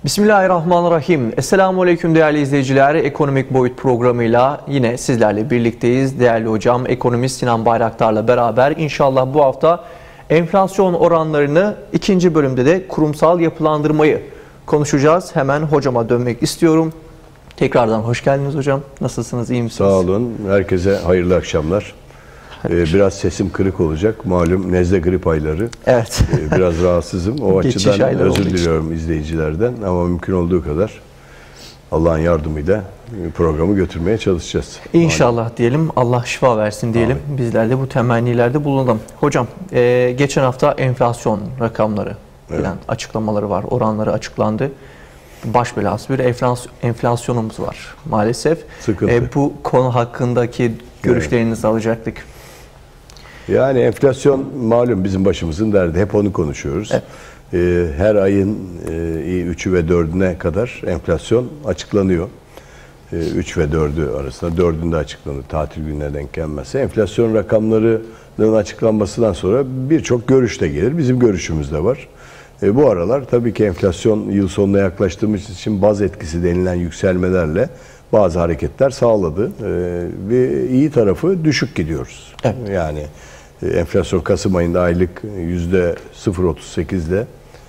Bismillahirrahmanirrahim. Esselamualeyküm değerli izleyiciler. Ekonomik Boyut programıyla yine sizlerle birlikteyiz. Değerli hocam, ekonomist Sinan Bayraktar'la beraber inşallah bu hafta enflasyon oranlarını, ikinci bölümde de kurumsal yapılandırmayı konuşacağız. Hemen hocama dönmek istiyorum. Tekrardan hoş geldiniz hocam. Nasılsınız, iyi misiniz? Sağ olun. Herkese hayırlı akşamlar. Biraz sesim kırık olacak. Malum nezle grip ayları. Evet. Biraz rahatsızım. O açıdan özür diliyorum izleyicilerden. Ama mümkün olduğu kadar Allah'ın yardımıyla programı götürmeye çalışacağız. İnşallah diyelim. Allah şifa versin diyelim. Amin. Bizler de bu temennilerde bulunalım. Hocam geçen hafta enflasyon rakamları falan açıklamaları var. Oranları açıklandı. Baş belası bir enflasyonumuz var maalesef. Sıkıntı. Bu konu hakkındaki görüşlerinizi alacaktık. Yani enflasyon malum bizim başımızın derdi. Hep onu konuşuyoruz. Evet. Her ayın 3'ü ve 4'üne kadar enflasyon açıklanıyor. 3 ve 4'ü arasında 4'ünde açıklanır. Tatil gününe denk gelmezse. Enflasyon rakamlarının açıklanmasından sonra birçok görüş de gelir. Bizim görüşümüz de var. Bu aralar tabii ki enflasyon yıl sonuna yaklaştığımız için baz etkisi denilen yükselmelerle bazı hareketler sağladı. Ve iyi tarafı düşük gidiyoruz. Evet. Yani enflasyon Kasım ayında aylık %0.38 ile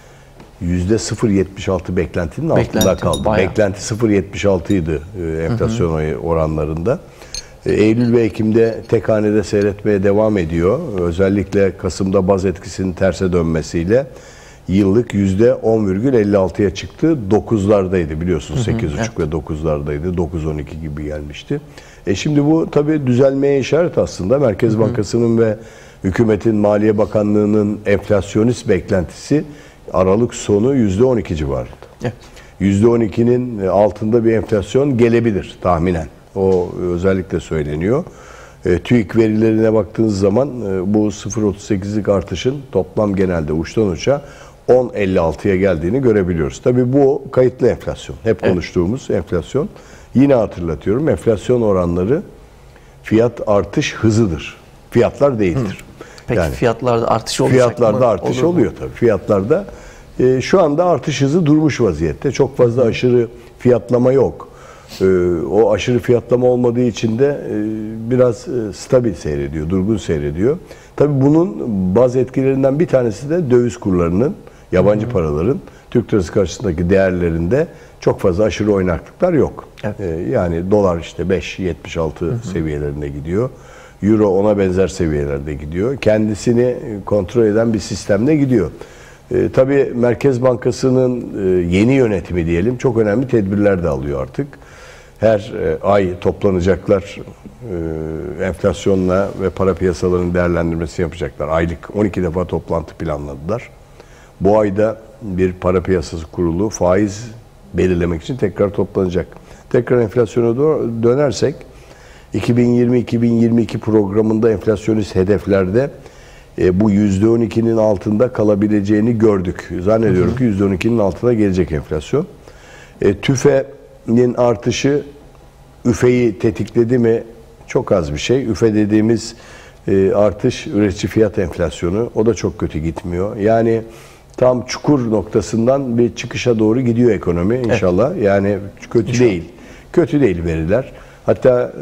%0.76 beklentinin altında kaldı. Bayağı. Beklenti 0.76 idi enflasyon oranlarında. Eylül ve Ekim'de tek hanede seyretmeye devam ediyor. Özellikle Kasım'da baz etkisinin terse dönmesiyle yıllık %10,56'ya çıktı. 9'lardaydı biliyorsunuz. 8,5 ve 9'lardaydı. 9,12 gibi gelmişti. Şimdi bu tabii düzelmeye işaret aslında. Merkez Bankası'nın ve hükümetin, Maliye Bakanlığı'nın enflasyonist beklentisi Aralık sonu %12 civarında. Evet. %12'nin altında bir enflasyon gelebilir tahminen. O özellikle söyleniyor. TÜİK verilerine baktığınız zaman bu 0.38'lik artışın toplam genelde uçtan uça 10.56'ya geldiğini görebiliyoruz. Tabii bu kayıtlı enflasyon. Hep konuştuğumuz enflasyon. Yine hatırlatıyorum, enflasyon oranları fiyat artış hızıdır. Fiyatlar değildir. Peki yani, fiyatlarda artış olacak mı? Fiyatlarda artış oluyor tabii. Fiyatlarda şu anda artış hızı durmuş vaziyette. Çok fazla aşırı fiyatlama yok. O aşırı fiyatlama olmadığı için de biraz stabil seyrediyor, durgun seyrediyor. Tabii bunun bazı etkilerinden bir tanesi de döviz kurlarının, yabancı paraların Türk lirası karşısındaki değerlerinde çok fazla aşırı oynaklıklar yok. Evet. Yani dolar işte 5.76 seviyelerinde gidiyor. Euro ona benzer seviyelerde gidiyor. Kendisini kontrol eden bir sistemde gidiyor. Tabii Merkez Bankası'nın yeni yönetimi diyelim çok önemli tedbirler de alıyor artık. Her ay toplanacaklar, enflasyonla ve para piyasalarının değerlendirmesi yapacaklar. Aylık 12 defa toplantı planladılar. Bu ayda bir para piyasası kurulu faiz belirlemek için tekrar toplanacak. Tekrar enflasyona dönersek, 2020-2022 programında enflasyonist hedeflerde bu %12'nin altında kalabileceğini gördük. Zannediyorum ki %12'nin altına gelecek enflasyon. TÜFE'nin artışı üfeyi tetikledi mi? Çok az bir şey. Üfe dediğimiz artış üretici fiyat enflasyonu. O da çok kötü gitmiyor. Yani tam çukur noktasından bir çıkışa doğru gidiyor ekonomi inşallah. Evet. Yani kötü inşallah değil. Kötü değil veriler. Hatta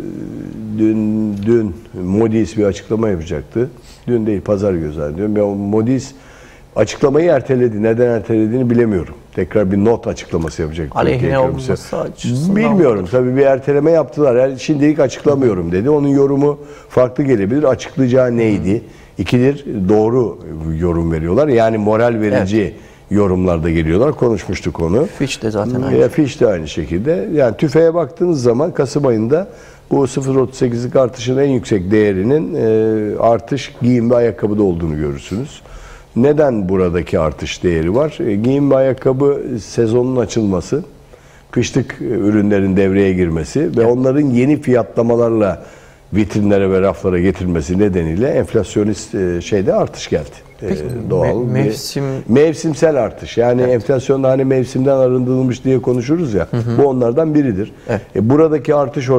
dün Moody's bir açıklama yapacaktı. Dün değil, pazar günü zannediyorum. Moody's açıklamayı erteledi. Neden ertelediğini bilemiyorum. Tekrar bir not açıklaması yapacak. Aleyhine olması açısından. Bilmiyorum. Tabii bir erteleme yaptılar. Yani şimdilik açıklamıyorum dedi. Onun yorumu farklı gelebilir. Açıklayacağı neydi? İkidir doğru yorum veriyorlar. Yani moral verici yorumlarda geliyorlar. Konuşmuştuk onu. Fitch de zaten aynı. Fitch de aynı şekilde. Yani TÜFE'ye baktığınız zaman Kasım ayında bu 0.38'lik artışın en yüksek değerinin artış giyim ve ayakkabıda olduğunu görürsünüz. Neden buradaki artış değeri var? Giyim ve ayakkabı sezonun açılması, kışlık ürünlerin devreye girmesi ve onların yeni fiyatlamalarla vitrinlere ve raflara getirilmesi nedeniyle enflasyonist şeyde artış geldi. Peki, doğal mevsimsel artış. Yani enflasyonda hani mevsimden arındırılmış diye konuşuruz ya. Bu onlardan biridir. Evet. Buradaki artış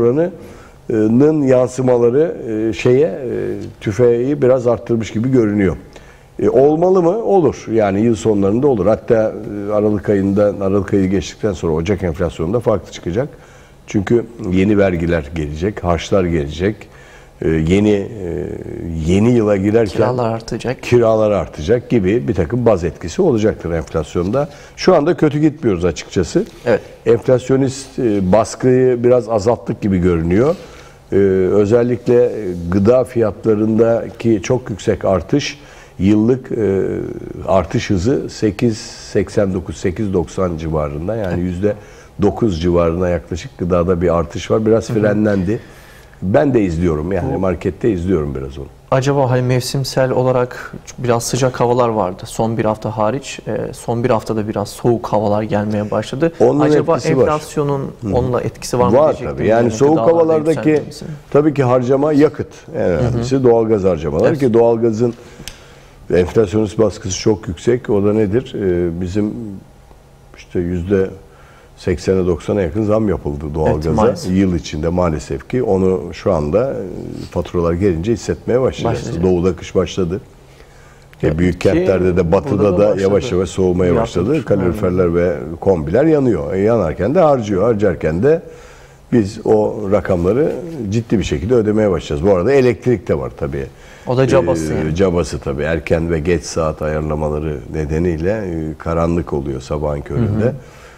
oranının yansımaları TÜFE'yi biraz arttırmış gibi görünüyor. Olmalı mı? Olur. Yani yıl sonlarında olur. Hatta Aralık ayı geçtikten sonra Ocak enflasyonunda farklı çıkacak. Çünkü yeni vergiler gelecek, harçlar gelecek. Yeni yıla girerken kiralar artacak gibi bir takım baz etkisi olacaktır enflasyonda. Şu anda kötü gitmiyoruz açıkçası. Evet. Enflasyonist baskıyı biraz azalttık gibi görünüyor. Özellikle gıda fiyatlarındaki çok yüksek artış, yıllık artış hızı 8.89-8.90 civarında, yani %9 civarına yaklaşık gıdada bir artış var. Biraz frenlendi. Ben de izliyorum, yani markette izliyorum biraz onu. Acaba hani mevsimsel olarak biraz sıcak havalar vardı son bir hafta hariç. Son bir haftada biraz soğuk havalar gelmeye başladı. Onun acaba enflasyonun onunla etkisi var mı? Var tabii. Yani soğuk havalardaki tabii ki harcama yakıt. En önemlisi doğalgaz harcamaları, ki doğalgazın enflasyonist baskısı çok yüksek. O da nedir? Bizim işte %80'e 90'a yakın zam yapıldı doğalgaza yıl içinde maalesef ki. Onu şu anda faturalar gelince hissetmeye başlayacağız. Doğuda kış başladı. Büyük kentlerde de batıda da yavaş yavaş soğumaya başladı. Kaloriferler ve kombiler yanıyor. Yanarken de harcıyor. Harcarken de biz o rakamları ciddi bir şekilde ödemeye başlayacağız. Bu arada elektrik de var tabii. O da cabası yani. Cabası tabii. Erken ve geç saat ayarlamaları nedeniyle karanlık oluyor sabahın köründe.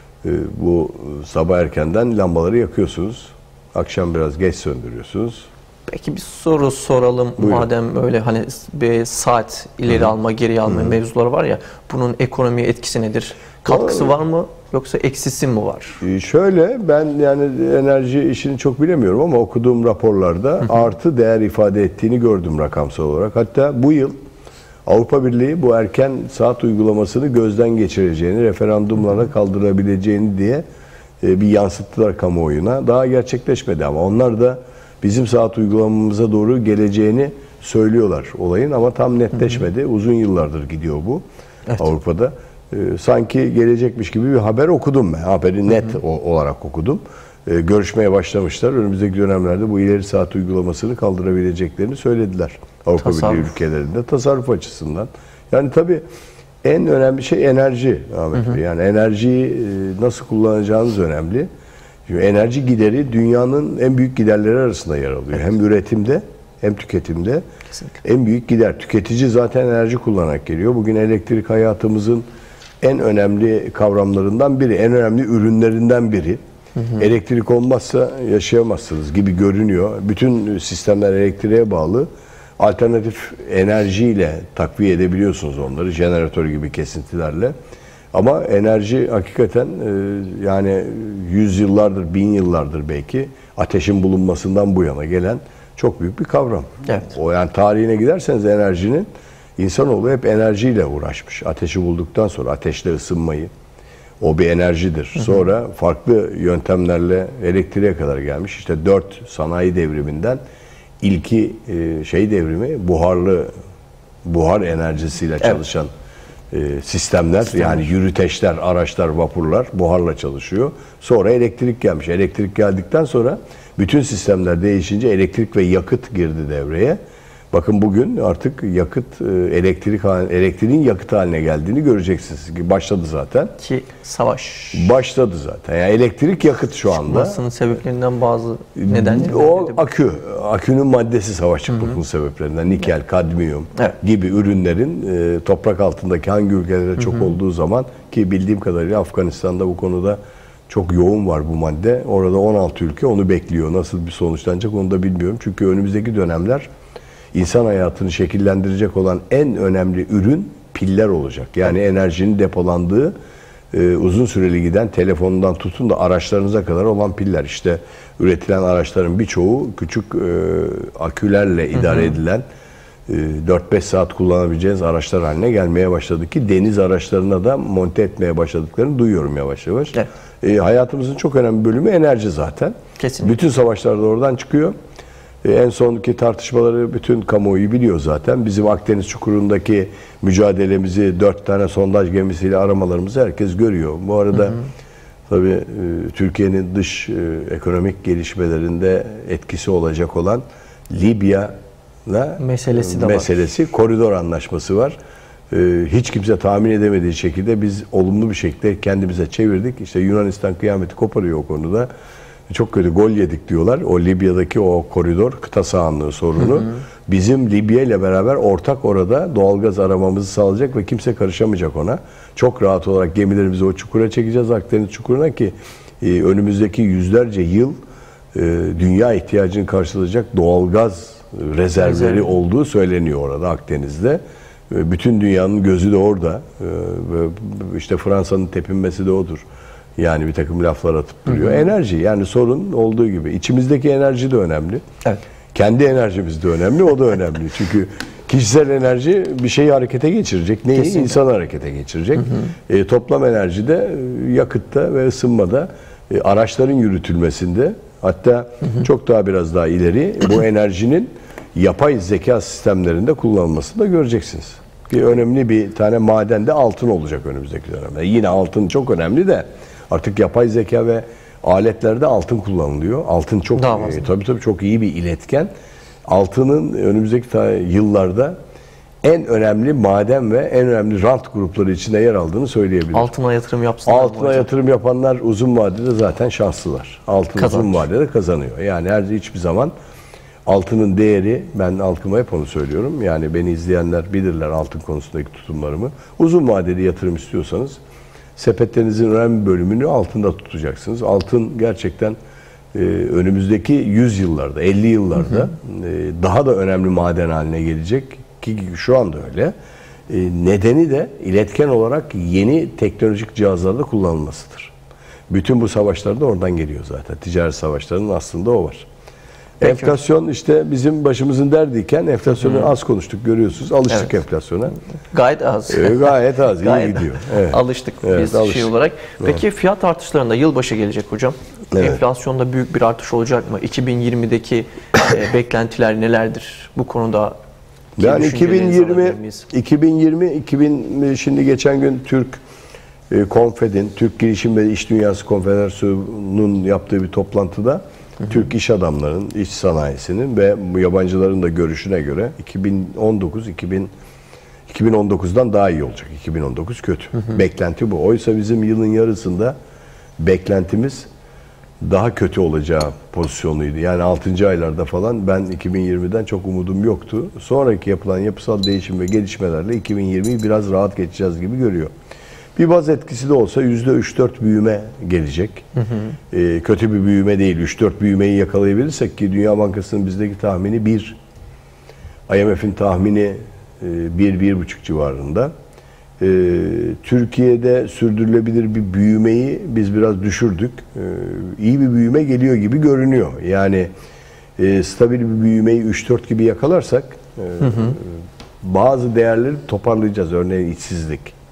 Bu sabah erkenden lambaları yakıyorsunuz. Akşam biraz geç söndürüyorsunuz. Peki bir soru soralım. Buyurun. Madem öyle hani bir saat ileri alma, geri alma mevzuları var ya, bunun ekonomiye etkisi nedir? Katkısı var mı yoksa eksisi mi var? Şöyle, ben yani enerji işini çok bilemiyorum ama okuduğum raporlarda artı değer ifade ettiğini gördüm rakamsal olarak. Hatta bu yıl Avrupa Birliği bu erken saat uygulamasını gözden geçireceğini, referandumlarla kaldırabileceğini diye bir yansıttılar kamuoyuna. Daha gerçekleşmedi ama onlar da bizim saat uygulamamıza doğru geleceğini söylüyorlar olayın, ama tam netleşmedi. Uzun yıllardır gidiyor bu Avrupa'da. Sanki gelecekmiş gibi bir haber okudum ben. Haberi net olarak okudum. Görüşmeye başlamışlar. Önümüzdeki dönemlerde bu ileri saat uygulamasını kaldırabileceklerini söylediler. Avrupa Birliği ülkelerinde tasarruf açısından. Yani tabii en önemli şey enerji Ahmet Bey. Yani enerjiyi nasıl kullanacağınız önemli. Çünkü enerji gideri dünyanın en büyük giderleri arasında yer alıyor. Hem üretimde hem tüketimde. Kesinlikle. En büyük gider. Tüketici zaten enerji kullanarak geliyor. Bugün elektrik hayatımızın en önemli kavramlarından biri, en önemli ürünlerinden biri. Elektrik olmazsa yaşayamazsınız gibi görünüyor. Bütün sistemler elektriğe bağlı. Alternatif enerjiyle takviye edebiliyorsunuz onları, jeneratör gibi kesintilerle. Ama enerji hakikaten yani yüzyıllardır, bin yıllardır belki ateşin bulunmasından bu yana gelen çok büyük bir kavram. Evet. O yani tarihine giderseniz enerjinin, insanoğlu hep enerjiyle uğraşmış. Ateşi bulduktan sonra ateşle ısınmayı, o bir enerjidir. Sonra farklı yöntemlerle elektriğe kadar gelmiş. İşte 4 sanayi devriminden ilki şey devrimi, buhar enerjisiyle çalışan sistemler. Yani yürüteçler, araçlar, vapurlar buharla çalışıyor. Sonra elektrik gelmiş. Elektrik geldikten sonra bütün sistemler değişince elektrik ve yakıt girdi devreye. Bakın bugün artık yakıt, elektriğin yakıt haline geldiğini göreceksiniz. Başladı zaten. Ki savaş. Başladı zaten. Yani elektrik yakıt şu anda. Çıkmasının sebeplerinden bazı nedenleri. O akü. Akünün maddesi savaş çıkmasının sebeplerinden. Nikel, kadmiyum gibi ürünlerin toprak altındaki hangi ülkelerde çok olduğu zaman, ki bildiğim kadarıyla Afganistan'da bu konuda çok yoğun var bu madde. Orada 16 ülke onu bekliyor. Nasıl bir sonuçlanacak onu da bilmiyorum. Çünkü önümüzdeki dönemler İnsan hayatını şekillendirecek olan en önemli ürün piller olacak. Yani enerjinin depolandığı, uzun süreli giden, telefonundan tutun da araçlarınıza kadar olan piller. İşte üretilen araçların birçoğu küçük akülerle idare edilen, 4-5 saat kullanabileceğiniz araçlar haline gelmeye başladı ki deniz araçlarına da monte etmeye başladıklarını duyuyorum yavaş yavaş. Evet. Hayatımızın çok önemli bölümü enerji zaten. Kesinlikle. Bütün savaşlar da oradan çıkıyor. En sonki tartışmaları bütün kamuoyu biliyor zaten. Bizim Akdeniz Çukuru'ndaki mücadelemizi, 4 tane sondaj gemisiyle aramalarımızı herkes görüyor. Bu arada tabii Türkiye'nin dış ekonomik gelişmelerinde etkisi olacak olan Libya'la meselesi koridor anlaşması var. hiç kimse tahmin edemediği şekilde biz olumlu bir şekilde kendimize çevirdik. İşte Yunanistan kıyameti koparıyor o konuda. Çok kötü gol yedik diyorlar. O Libya'daki o koridor, kıta sahanlığı sorunu. Bizim Libya ile beraber ortak orada doğalgaz aramamızı sağlayacak ve kimse karışamayacak ona. Çok rahat olarak gemilerimizi o çukura çekeceğiz, Akdeniz çukuruna, ki önümüzdeki yüzlerce yıl dünya ihtiyacını karşılayacak doğalgaz rezervleri olduğu söyleniyor orada, Akdeniz'de. Bütün dünyanın gözü de orada. İşte Fransa'nın tepinmesi de odur. Yani bir takım laflar atıp duruyor. Enerji, yani sorun olduğu gibi. İçimizdeki enerji de önemli. Evet. Kendi enerjimiz de önemli, o da önemli. Çünkü kişisel enerji bir şeyi harekete geçirecek. Neyi? Kesinlikle. İnsanı harekete geçirecek. Toplam enerji de yakıtta ve ısınmada, araçların yürütülmesinde, hatta çok daha biraz daha ileri bu enerjinin yapay zeka sistemlerinde kullanılmasını da göreceksiniz. Ki önemli bir tane maden de altın olacak önümüzdeki dönemde. Yine altın çok önemli de artık yapay zeka ve aletlerde altın kullanılıyor. Altın çok tabii çok iyi bir iletken. Altının önümüzdeki yıllarda en önemli maden ve en önemli rant grupları içinde yer aldığını söyleyebilirim. Altına yatırım yapsınlar. Altına yatırım yapanlar uzun vadede zaten şanslılar. Altın uzun vadede kazanıyor. Yani hiçbir zaman altının değeri, ben halkıma hep onu söylüyorum. Yani beni izleyenler bilirler altın konusundaki tutumlarımı. Uzun vadeli yatırım istiyorsanız sepetlerinizin önemli bölümünü altında tutacaksınız. Altın gerçekten önümüzdeki 100 yıllarda, 50 yıllarda daha da önemli maden haline gelecek ki şu anda öyle. Nedeni de iletken olarak yeni teknolojik cihazlarda kullanılmasıdır. Bütün bu savaşlar da oradan geliyor zaten. Ticaret savaşlarının aslında o var. Peki. Enflasyon işte bizim başımızın derdiyken enflasyonu az konuştuk, görüyorsunuz. Alıştık enflasyona. Gayet az. Gayet az, iyi gidiyor. Evet. Alıştık biz şey olarak. Peki fiyat artışlarında yılbaşı gelecek hocam. Evet. Enflasyonda büyük bir artış olacak mı? 2020'deki beklentiler nelerdir bu konuda? Yani 2020 şimdi geçen gün Türk Konfed'in, Türk Girişim ve İş Dünyası Konfederasyonu'nun yaptığı bir toplantıda Türk iş adamlarının, iş sanayisinin ve yabancıların da görüşüne göre 2019'dan daha iyi olacak. 2019 kötü. Beklenti bu. Oysa bizim yılın yarısında beklentimiz daha kötü olacağı pozisyonuydu. Yani 6. aylarda falan ben 2020'den çok umudum yoktu. Sonraki yapılan yapısal değişim ve gelişmelerle 2020'yi biraz rahat geçeceğiz gibi görüyor. Bir baz etkisi de olsa %3-4 büyüme gelecek. Kötü bir büyüme değil. 3-4 büyümeyi yakalayabilirsek, ki Dünya Bankası'nın bizdeki tahmini 1, IMF'in tahmini 1-1,5 civarında. Türkiye'de sürdürülebilir bir büyümeyi biz biraz düşürdük. İyi bir büyüme geliyor gibi görünüyor. Yani stabil bir büyümeyi 3-4 gibi yakalarsak bazı değerleri toparlayacağız. Örneğin işsizlik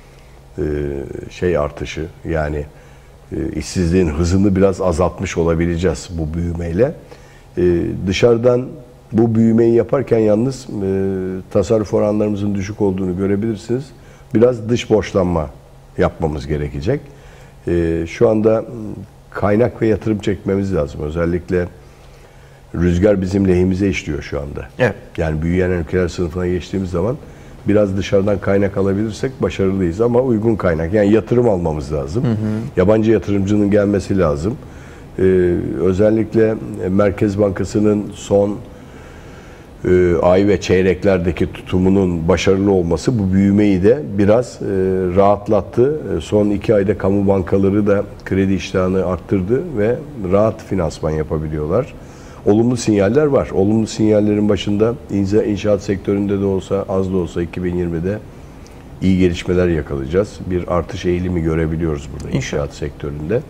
artışı, yani işsizliğin hızını biraz azaltmış olabileceğiz bu büyümeyle. Dışarıdan bu büyümeyi yaparken yalnız tasarruf oranlarımızın düşük olduğunu görebilirsiniz. Biraz dış borçlanma yapmamız gerekecek. Şu anda kaynak ve yatırım çekmemiz lazım. Özellikle rüzgar bizim lehimize işliyor şu anda. Evet. Yani büyüyen ülkeler sınıfına geçtiğimiz zaman biraz dışarıdan kaynak alabilirsek başarılıyız, ama uygun kaynak. Yani yatırım almamız lazım. Yabancı yatırımcının gelmesi lazım. Özellikle Merkez Bankası'nın son ay ve çeyreklerdeki tutumunun başarılı olması bu büyümeyi de biraz rahatlattı. Son 2 ayda kamu bankaları da kredi iştahını arttırdı ve rahat finansman yapabiliyorlar. Olumlu sinyaller var. Olumlu sinyallerin başında inşaat sektöründe de olsa, az da olsa 2020'de iyi gelişmeler yakalayacağız. Bir artış eğilimi görebiliyoruz burada inşaat sektöründe.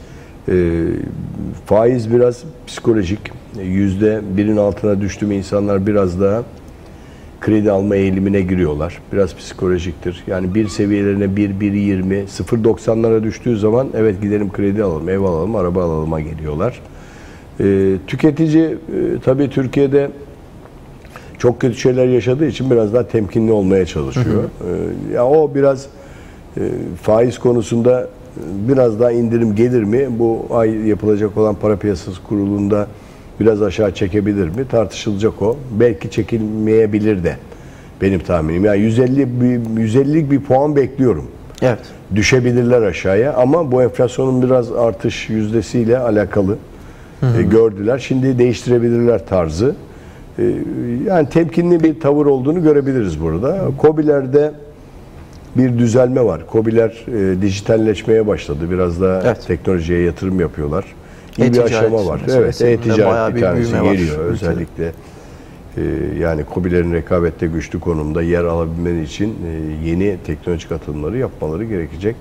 Faiz biraz psikolojik. %1'in altına düştü mü insanlar biraz daha kredi alma eğilimine giriyorlar. Biraz psikolojiktir. Yani bir seviyelerine 1,20, 0,90'lara düştüğü zaman evet gidelim kredi alalım, ev alalım, araba alalıma geliyorlar. Tüketici tabii Türkiye'de çok kötü şeyler yaşadığı için biraz daha temkinli olmaya çalışıyor. Ya o biraz faiz konusunda biraz daha indirim gelir mi? Bu ay yapılacak olan para piyasası kurulunda biraz aşağı çekebilir mi? Tartışılacak o. Belki çekilmeyebilir de. Benim tahminim. Yani 150'lik bir puan bekliyorum. Evet. Düşebilirler aşağıya ama bu enflasyonun biraz artış yüzdesiyle alakalı gördüler. Şimdi değiştirebilirler tarzı. Yani temkinli bir tavır olduğunu görebiliriz burada. KOBİ'lerde bir düzelme var. KOBİ'ler dijitalleşmeye başladı. Biraz da teknolojiye yatırım yapıyorlar. İyi bir aşama var. Evet, e-ticaret bir tanesi geliyor özellikle. Yani KOBİ'lerin rekabette güçlü konumda yer alabilmeleri için yeni teknolojik atılımları yapmaları gerekecek.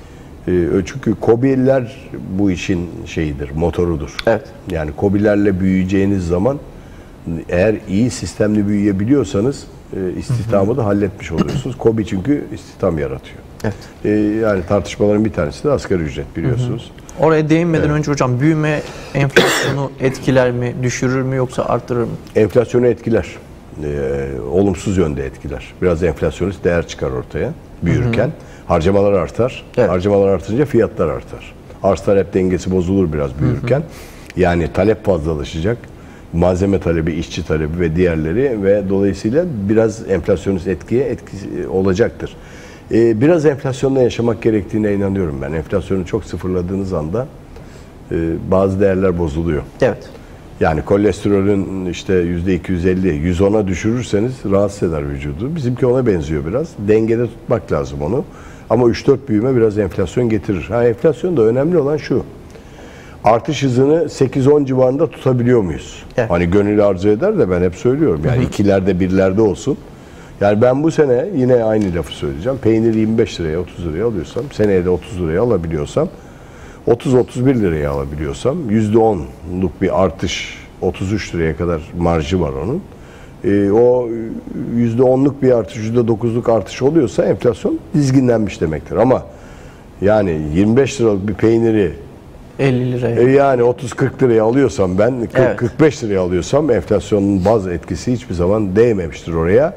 Çünkü KOBİ'ler bu işin şeyidir, motorudur. Evet. Yani KOBİ'lerle büyüyeceğiniz zaman eğer iyi sistemli büyüyebiliyorsanız istihdamı da halletmiş oluyorsunuz. KOBİ çünkü istihdam yaratıyor. Evet. Yani tartışmaların bir tanesi de asgari ücret biliyorsunuz. Oraya değinmeden önce hocam büyüme enflasyonu etkiler mi, düşürür mü yoksa arttırır mı? Enflasyonu etkiler. Olumsuz yönde etkiler. Biraz enflasyonist değer çıkar ortaya büyürken. Harcamalar artar. Evet. Harcamalar artınca fiyatlar artar. Arz talep dengesi bozulur biraz büyürken. Yani talep fazlalaşacak. Malzeme talebi, işçi talebi ve diğerleri ve dolayısıyla biraz enflasyonist etkisi olacaktır. Biraz enflasyonla yaşamak gerektiğine inanıyorum ben. Enflasyonu çok sıfırladığınız anda bazı değerler bozuluyor. Evet. Yani kolesterolün işte %250, 110'a düşürürseniz rahatsız eder vücudu. Bizimki ona benziyor biraz. Dengede tutmak lazım onu. Ama 3-4 büyüme biraz enflasyon getirir. Enflasyon da önemli olan şu. Artış hızını 8-10 civarında tutabiliyor muyuz? Evet. Hani gönül arzu eder de ben hep söylüyorum. Yani ikilerde birlerde olsun. Yani ben bu sene yine aynı lafı söyleyeceğim. Peynir 25 liraya 30 liraya alıyorsam, seneye de 30 liraya alabiliyorsam, 30-31 liraya alabiliyorsam %10'luk bir artış, 33 liraya kadar marjı var onun. O %10'luk bir artış, %9'luk artış oluyorsa enflasyon dizginlenmiş demektir. Ama yani 25 liralık bir peyniri 50 liraya. Yani 30-40 liraya alıyorsam ben, 40-45 liraya alıyorsam enflasyonun baz etkisi hiçbir zaman değmemiştir oraya.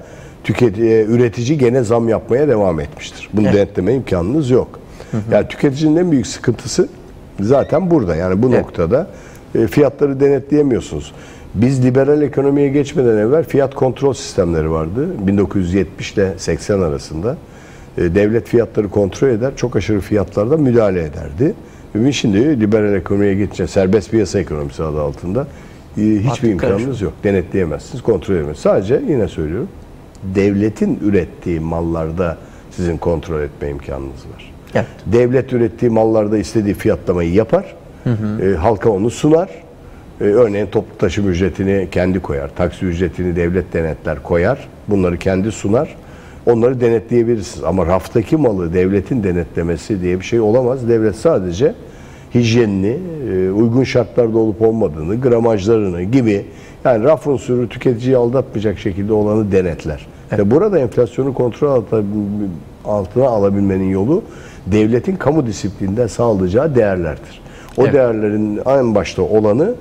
Üretici gene zam yapmaya devam etmiştir. Bunu denetleme imkanınız yok. Yani tüketicinin en büyük sıkıntısı zaten burada. Yani bu noktada fiyatları denetleyemiyorsunuz. Biz liberal ekonomiye geçmeden evvel fiyat kontrol sistemleri vardı. 1970 ile 80 arasında. Devlet fiyatları kontrol eder, çok aşırı fiyatlarda müdahale ederdi. Şimdi liberal ekonomiye geçince serbest piyasa ekonomisi adı altında hiçbir imkanınız yok. Denetleyemezsiniz, kontrol edemezsiniz. Sadece yine söylüyorum, devletin ürettiği mallarda sizin kontrol etme imkanınız var. Evet. Devlet ürettiği mallarda istediği fiyatlamayı yapar, halka onu sunar. Örneğin toplu taşıma ücretini kendi koyar, taksi ücretini devlet denetler koyar, bunları kendi sunar. Onları denetleyebilirsiniz. Ama raftaki malı devletin denetlemesi diye bir şey olamaz. Devlet sadece hijyenini, uygun şartlarda olup olmadığını, gramajlarını gibi, yani raf unsuru tüketiciyi aldatmayacak şekilde olanı denetler. Evet. Ve burada enflasyonu kontrol altına alabilmenin yolu devletin kamu disiplininden sağlayacağı değerlerdir. O değerlerin en başta olanı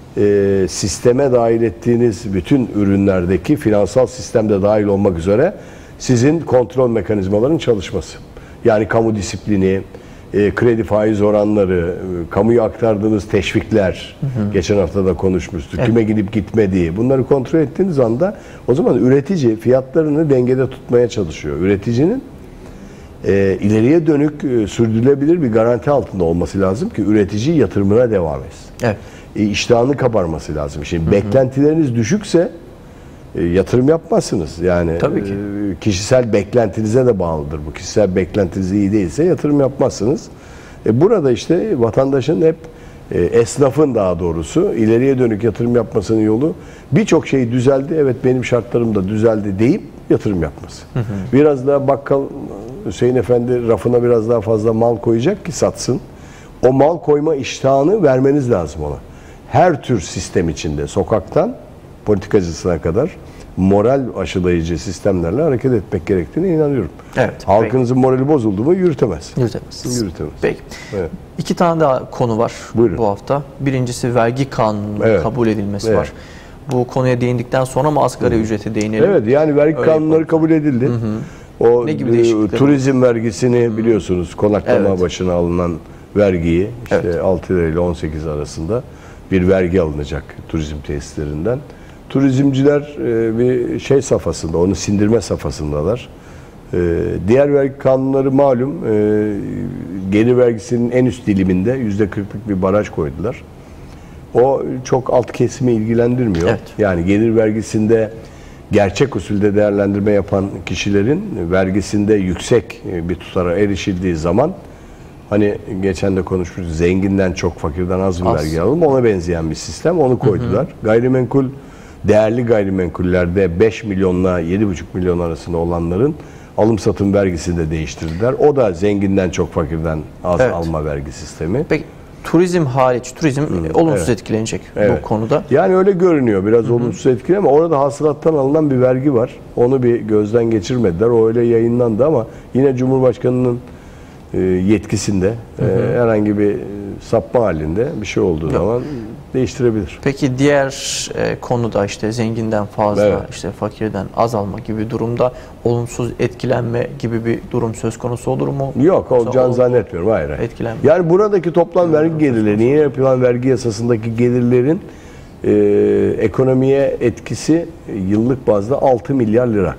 sisteme dahil ettiğiniz bütün ürünlerdeki finansal sistemde dahil olmak üzere sizin kontrol mekanizmalarının çalışması. Yani kamu disiplini, kredi faiz oranları, kamuya aktardığınız teşvikler, geçen hafta da konuşmuştuk, kime gidip gitmediği, bunları kontrol ettiğiniz anda o zaman üretici fiyatlarını dengede tutmaya çalışıyor. Üreticinin ileriye dönük sürdürülebilir bir garanti altında olması lazım ki üretici yatırımına devam etsin. Evet. İştahını kabarması lazım. Şimdi beklentileriniz düşükse yatırım yapmazsınız. Yani tabii ki. Kişisel beklentinize de bağlıdır bu. Kişisel beklentiniz iyi değilse yatırım yapmazsınız. Burada işte vatandaşın hep esnafın daha doğrusu ileriye dönük yatırım yapmasının yolu birçok şey düzeldi. Evet benim şartlarım da düzeldi deyip yatırım yapması. Biraz daha bakkal Hüseyin Efendi rafına biraz daha fazla mal koyacak ki satsın. O mal koyma iştahını vermeniz lazım ona. Her tür sistem içinde sokaktan politikacısına kadar moral aşılayıcı sistemlerle hareket etmek gerektiğine inanıyorum. Evet. Halkınızın morali bozuldu mu yürütemez. Yürütemez. Peki. Evet. 2 tane daha konu var bu hafta. Birincisi vergi kanunu kabul edilmesi var. Bu konuya değindikten sonra mı asgari ücrete değinelim? Evet, yani vergi kanunları kabul edildi. O turizm vergisini biliyorsunuz, konaklama başına alınan vergiyi işte 6 lira ile 18 arasında bir vergi alınacak turizm tesislerinden. Turizmciler bir şey safhasında, onu sindirme safhasındalar. Diğer vergi kanunları malum, gelir vergisinin en üst diliminde %40'lık bir baraj koydular. O çok alt kesimi ilgilendirmiyor. Evet. Yani gelir vergisinde gerçek usulde değerlendirme yapan kişilerin vergisinde yüksek bir tutara erişildiği zaman, hani geçen de konuşmuştuk, zenginden çok fakirden az bir vergi alalım, ona benzeyen bir sistem, onu koydular. Gayrimenkul, değerli gayrimenkullerde 5 milyonla 7,5 milyon arasında olanların alım satım vergisini de değiştirdiler. O da zenginden çok fakirden az alma vergi sistemi. Peki turizm hariç, turizm olumsuz etkilenecek bu konuda. Yani öyle görünüyor, biraz olumsuz etkili, ama orada hasılattan alınan bir vergi var. Onu bir gözden geçirmediler. O öyle yayınlandı ama yine Cumhurbaşkanı'nın yetkisinde herhangi bir sapma halinde bir şey olduğu zaman değiştirebilir. Peki diğer konuda işte zenginden fazla, işte fakirden az alma gibi bir durumda olumsuz etkilenme gibi bir durum söz konusu olur mu? Yok, olacağını zannetmiyorum. Hayır. Yani buradaki toplam vergi gelirleri, yeni yapılan vergi yasasındaki gelirlerin ekonomiye etkisi yıllık bazda 6 milyar lira.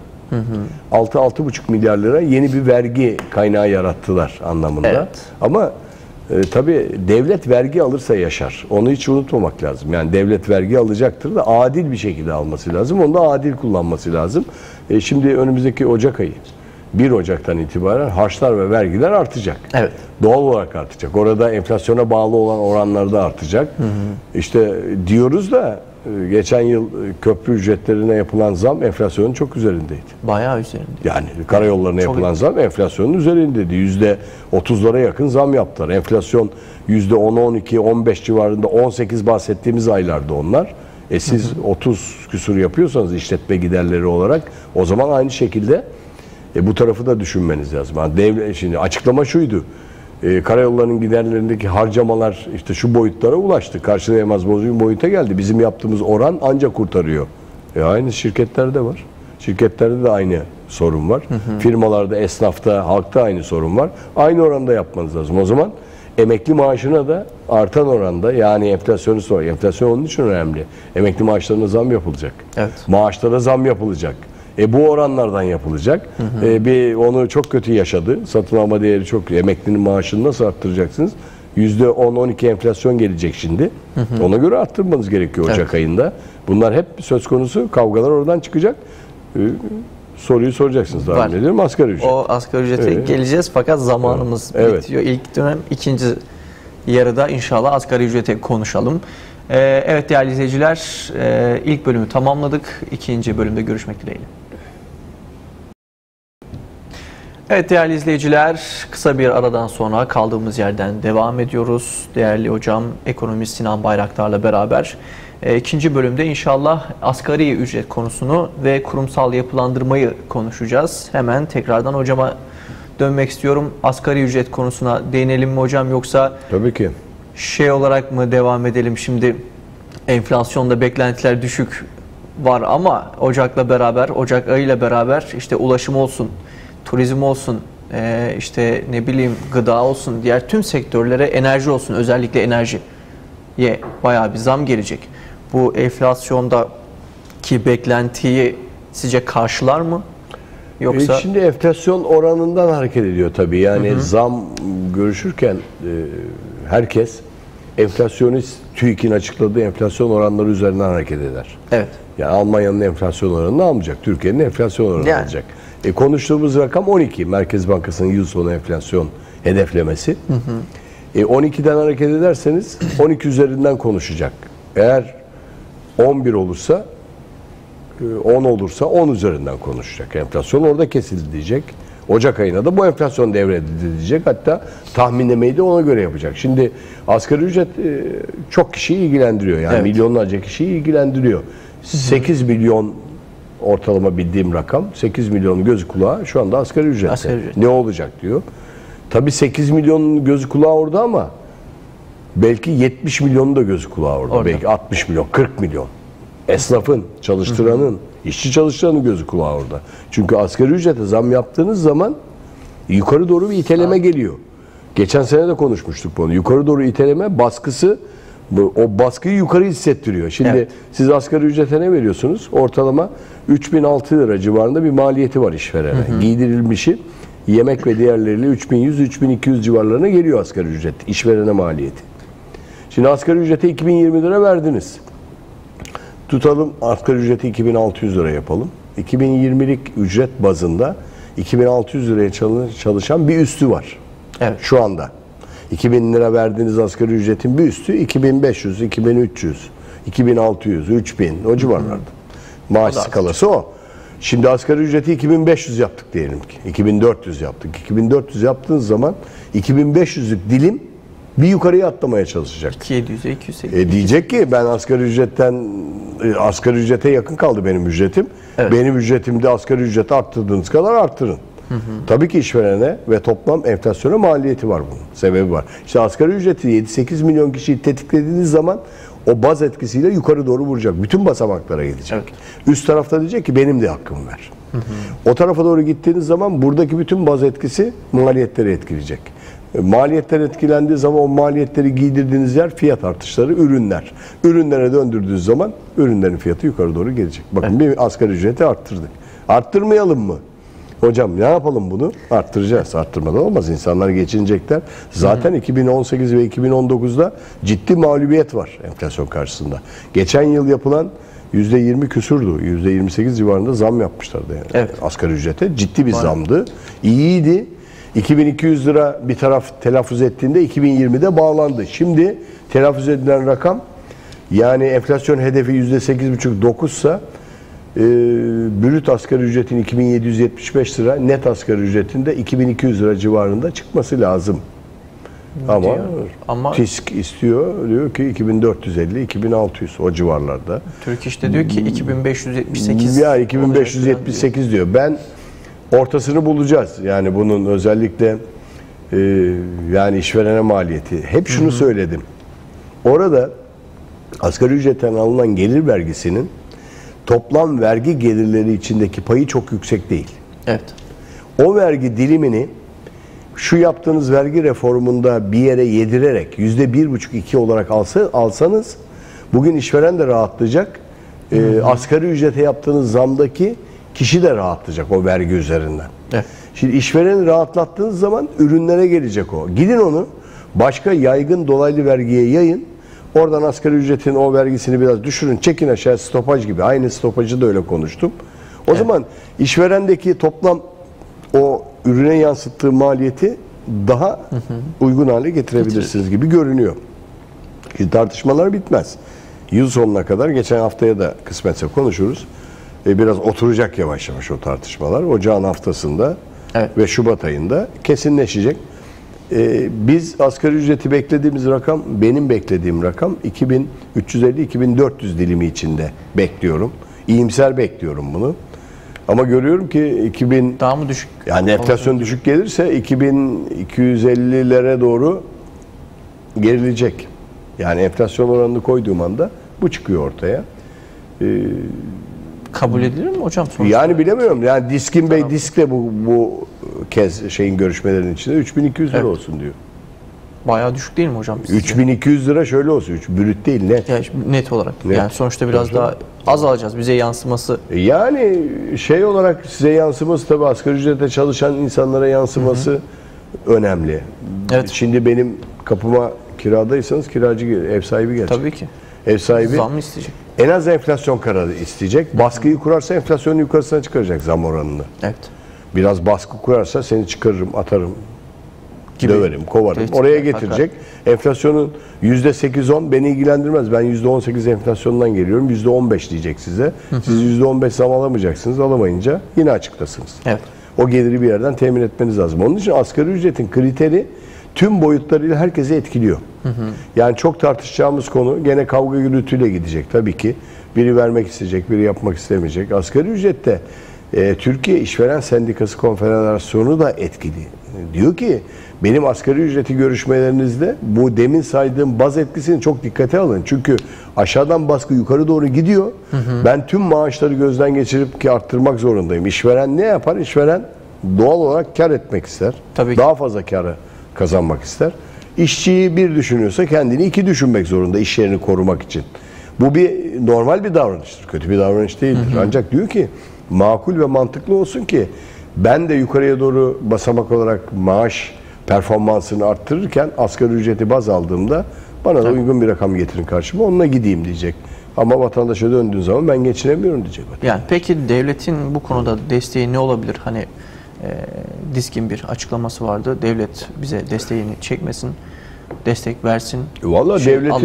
6-6,5 milyar lira yeni bir vergi kaynağı yarattılar anlamında. Evet. Ama tabii devlet vergi alırsa yaşar. Onu hiç unutmamak lazım. Yani devlet vergi alacaktır da adil bir şekilde alması lazım. Onu da adil kullanması lazım. Şimdi önümüzdeki Ocak ayı, 1 Ocak'tan itibaren harçlar ve vergiler artacak. Evet. Doğal olarak artacak. Orada enflasyona bağlı olan oranlar da artacak. İşte diyoruz da geçen yıl köprü ücretlerine yapılan zam enflasyonun çok üzerindeydi. Bayağı üzerinde. Yani karayollarına yapılan zam enflasyonun üzerindeydi. %30'lara yakın zam yaptılar. Enflasyon %10, 12, 15 civarında, 18 bahsettiğimiz aylarda onlar. Siz 30 küsur yapıyorsanız işletme giderleri olarak, o zaman aynı şekilde bu tarafı da düşünmeniz lazım. Yani devlet, şimdi açıklama şuydu. Karayollarının giderlerindeki harcamalar işte şu boyutlara ulaştı. Karşılayamaz bir boyuta geldi. Bizim yaptığımız oran ancak kurtarıyor. Aynı şirketlerde var. Şirketlerde de aynı sorun var. Firmalarda, esnafta, halkta aynı sorun var. Aynı oranda yapmanız lazım. O zaman emekli maaşına da artan oranda, yani enflasyonu sonra, enflasyon onun için önemli. Emekli maaşlarına zam yapılacak. Evet. Maaşlara zam yapılacak. Bu oranlardan yapılacak. Bir onu çok kötü yaşadı. Satın alma değeri çok. Emeklinin maaşını nasıl arttıracaksınız? %10-12 enflasyon gelecek şimdi. Ona göre arttırmanız gerekiyor Ocak ayında. Bunlar hep söz konusu. Kavgalar oradan çıkacak. Soruyu soracaksınız daha ediyorum. Asgari ücret. O asgari ücrete geleceğiz fakat zamanımız bitiyor. İlk dönem, ikinci yarıda inşallah asgari ücrete konuşalım. Evet değerli izleyiciler, ilk bölümü tamamladık. İkinci bölümde görüşmek dileğiyle. Evet değerli izleyiciler, kısa bir aradan sonra kaldığımız yerden devam ediyoruz. Değerli hocam, ekonomist Sinan Bayraktar'la beraber ikinci bölümde inşallah asgari ücret konusunu ve kurumsal yapılandırmayı konuşacağız. Hemen tekrardan hocama dönmek istiyorum. Asgari ücret konusuna değinelim mi hocam, yoksa tabii ki şey olarak mı devam edelim? Şimdi enflasyonda beklentiler düşük var ama Ocak ayıyla beraber işte ulaşım olsun, turizm olsun, işte ne bileyim gıda olsun, diğer tüm sektörlere, enerji olsun, özellikle enerjiye bayağı bir zam gelecek. Bu enflasyondaki beklentiyi sizce karşılar mı? Yoksa şimdi enflasyon oranından hareket ediyor tabii. Yani zam görüşürken herkes enflasyonist TÜİK'in açıkladığı enflasyon oranları üzerinden hareket eder. Evet. Yani Almanya'nın enflasyon oranını almayacak, Türkiye'nin enflasyon oranını alacak. Konuştuğumuz rakam 12. Merkez Bankası'nın yıl sonu enflasyon hedeflemesi. 12'den hareket ederseniz 12 üzerinden konuşacak. Eğer 11 olursa, 10 olursa 10 üzerinden konuşacak. Enflasyon orada kesildi diyecek. Ocak ayına da bu enflasyon devredildi diyecek. Hatta tahminlemeyi de ona göre yapacak. Şimdi asgari ücret çok kişiyi ilgilendiriyor. Yani milyonlarca kişiyi ilgilendiriyor. 8 milyon ortalama bildiğim rakam. 8 milyon gözü kulağı şu anda asgari ücrette. Ne olacak diyor. Tabii 8 milyon gözü kulağı orada ama belki 70 milyonun da gözü kulağı orada. Belki 60 milyon, 40 milyon. Esnafın, çalıştıranın, işçi çalıştıranın gözü kulağı orada. Çünkü asgari ücrete zam yaptığınız zaman yukarı doğru bir iteleme geliyor. Geçen sene de konuşmuştuk bunu. Yukarı doğru iteleme baskısı O baskıyı yukarı hissettiriyor. Şimdi siz asgari ücrete ne veriyorsunuz? Ortalama 3006 lira civarında bir maliyeti var işverene. Giydirilmişi yemek ve diğerleriyle 3100-3200 civarlarına geliyor asgari ücret. İşverene maliyeti. Şimdi asgari ücrete 2020 lira verdiniz. Tutalım asgari ücreti 2600 lira yapalım. 2020'lik ücret bazında 2600 liraya çalışan bir üstü var. Evet. Şu anda. 2000 lira verdiğiniz asgari ücretin bir üstü 2500, 2300, 2600, 3000 o civarlarda. Maaş skalası o. Şimdi asgari ücreti 2500 yaptık diyelim ki. 2400 yaptık. 2400 yaptığınız zaman 2500'lük dilim bir yukarıya atlamaya çalışacak. 2700'e 280. Diyecek ki ben asgari ücrete yakın kaldı benim ücretim. Evet. Benim ücretimde asgari ücreti arttırdığınız kadar arttırın. Tabii ki işverene ve toplam enflasyona maliyeti var bunun. Sebebi var. İşte asgari ücreti 7-8 milyon kişiyi tetiklediğiniz zaman o baz etkisiyle yukarı doğru vuracak. Bütün basamaklara gidecek. Evet. Üst tarafta diyecek ki benim de hakkımı ver. O tarafa doğru gittiğiniz zaman buradaki bütün baz etkisi maliyetleri etkileyecek. Maliyetler etkilendiği zaman o maliyetleri giydirdiğiniz yer fiyat artışları, ürünler. Ürünlere döndürdüğünüz zaman ürünlerin fiyatı yukarı doğru gelecek. Bakın bir asgari ücreti arttırdık. Arttırmayalım mı? Hocam ne yapalım bunu? Arttıracağız. Arttırmadan olmaz. İnsanlar geçinecekler. Zaten 2018 ve 2019'da ciddi mağlubiyet var enflasyon karşısında. Geçen yıl yapılan %20 küsürdü. %28 civarında zam yapmışlardı yani. Evet. Asgari ücrete. Ciddi bir zamdı. İyiydi. 2200 lira bir taraf telaffuz ettiğinde 2020'de bağlandı. Şimdi telaffuz edilen rakam yani enflasyon hedefi %8,5-9 ise brüt asgari ücretin 2775 lira, net asgari ücretin de 2200 lira civarında çıkması lazım. Ama TİSK istiyor, diyor ki 2450-2600 o civarlarda. Türk İş'te diyor ki 2578. Ya 2578 diyor. Ben ortasını bulacağız. Yani bunun özellikle yani işverene maliyeti. Hep şunu söyledim. Orada asgari ücretten alınan gelir vergisinin toplam vergi gelirleri içindeki payı çok yüksek değil. Evet. O vergi dilimini şu yaptığınız vergi reformunda bir yere yedirerek %1,5-2 olarak alsanız bugün işveren de rahatlayacak. Asgari ücrete yaptığınız zamdaki kişi de rahatlayacak o vergi üzerinden. Evet. Şimdi işvereni rahatlattığınız zaman ürünlere gelecek o. Gidin onu başka yaygın dolaylı vergiye yayın. Oradan asgari ücretin o vergisini biraz düşürün. Çekin aşağı stopaj gibi. Aynı stopajı da öyle konuştum. O zaman işverendeki toplam o ürüne yansıttığı maliyeti daha uygun hale getirebilirsiniz gibi görünüyor. Şimdi tartışmalar bitmez. Yıl sonuna kadar geçen haftaya da kısmetse konuşuruz. Biraz oturacak yavaş yavaş o tartışmalar. Ocağın haftasında ve Şubat ayında kesinleşecek. Biz asgari ücreti beklediğimiz rakam, benim beklediğim rakam 2350-2400 dilimi içinde bekliyorum. İyimser bekliyorum bunu. Ama görüyorum ki 2000 daha mı düşük? Yani enflasyon düşük gelirse 2250'lere doğru gerilecek. Yani enflasyon oranını koyduğum anda bu çıkıyor ortaya. Kabul edilir mi hocam sonuçta? Yani bilemiyorum. Yani Diskin Bey Disk'le bu kez görüşmelerin içinde 3200 lira olsun diyor. Bayağı düşük değil mi hocam? 3200 lira şöyle olsun. Brüt değil net. Yani net olarak. Net. Yani sonuçta biraz daha az alacağız. Bize yansıması. Yani olarak size yansıması tabii asgari ücrete çalışan insanlara yansıması önemli. Evet. Şimdi benim kapıma kiradaysanız kiracı gelir, ev sahibi gelecek. Tabii ki. Ev sahibi zam mı isteyecek? En az enflasyon kararı isteyecek. Baskıyı kurarsa enflasyonun yukarısına çıkaracak zam oranını. Evet. Biraz baskı kurarsa seni çıkarırım, atarım, döverim, kovarım. Tehdit Oraya getirecek. Enflasyonun %8-10 beni ilgilendirmez. Ben %18 enflasyondan geliyorum. %15 diyecek size. Siz %15 zam alamayacaksınız. Alamayınca yine açıktasınız. Evet. O geliri bir yerden temin etmeniz lazım. Onun için asgari ücretin kriteri tüm boyutlarıyla herkesi etkiliyor. Yani çok tartışacağımız konu gene kavga gürültüyle gidecek tabii ki. Biri vermek isteyecek, biri yapmak istemeyecek. Asgari ücrette Türkiye İşveren Sendikası Konfederasyonu da etkili. Diyor ki benim asgari ücreti görüşmelerinizde bu demin saydığım baz etkisini çok dikkate alın. Çünkü aşağıdan baskı yukarı doğru gidiyor. Ben tüm maaşları gözden geçirip ki arttırmak zorundayım. İşveren ne yapar? İşveren doğal olarak kar etmek ister. Tabii ki. Daha fazla karı kazanmak ister. İşçiyi bir düşünüyorsa kendini iki düşünmek zorunda iş yerini korumak için. Bu bir normal bir davranıştır. Kötü bir davranış değildir. Ancak diyor ki makul ve mantıklı olsun ki ben de yukarıya doğru basamak olarak maaş performansını arttırırken asgari ücreti baz aldığımda bana da uygun bir rakam getirin karşıma, onunla gideyim diyecek. Ama vatandaşa döndüğün zaman ben geçinemiyorum diyecek. Yani peki devletin bu konuda desteği ne olabilir? Hani DİSK'in bir açıklaması vardı. Devlet bize desteğini çekmesin, destek versin. Vallahi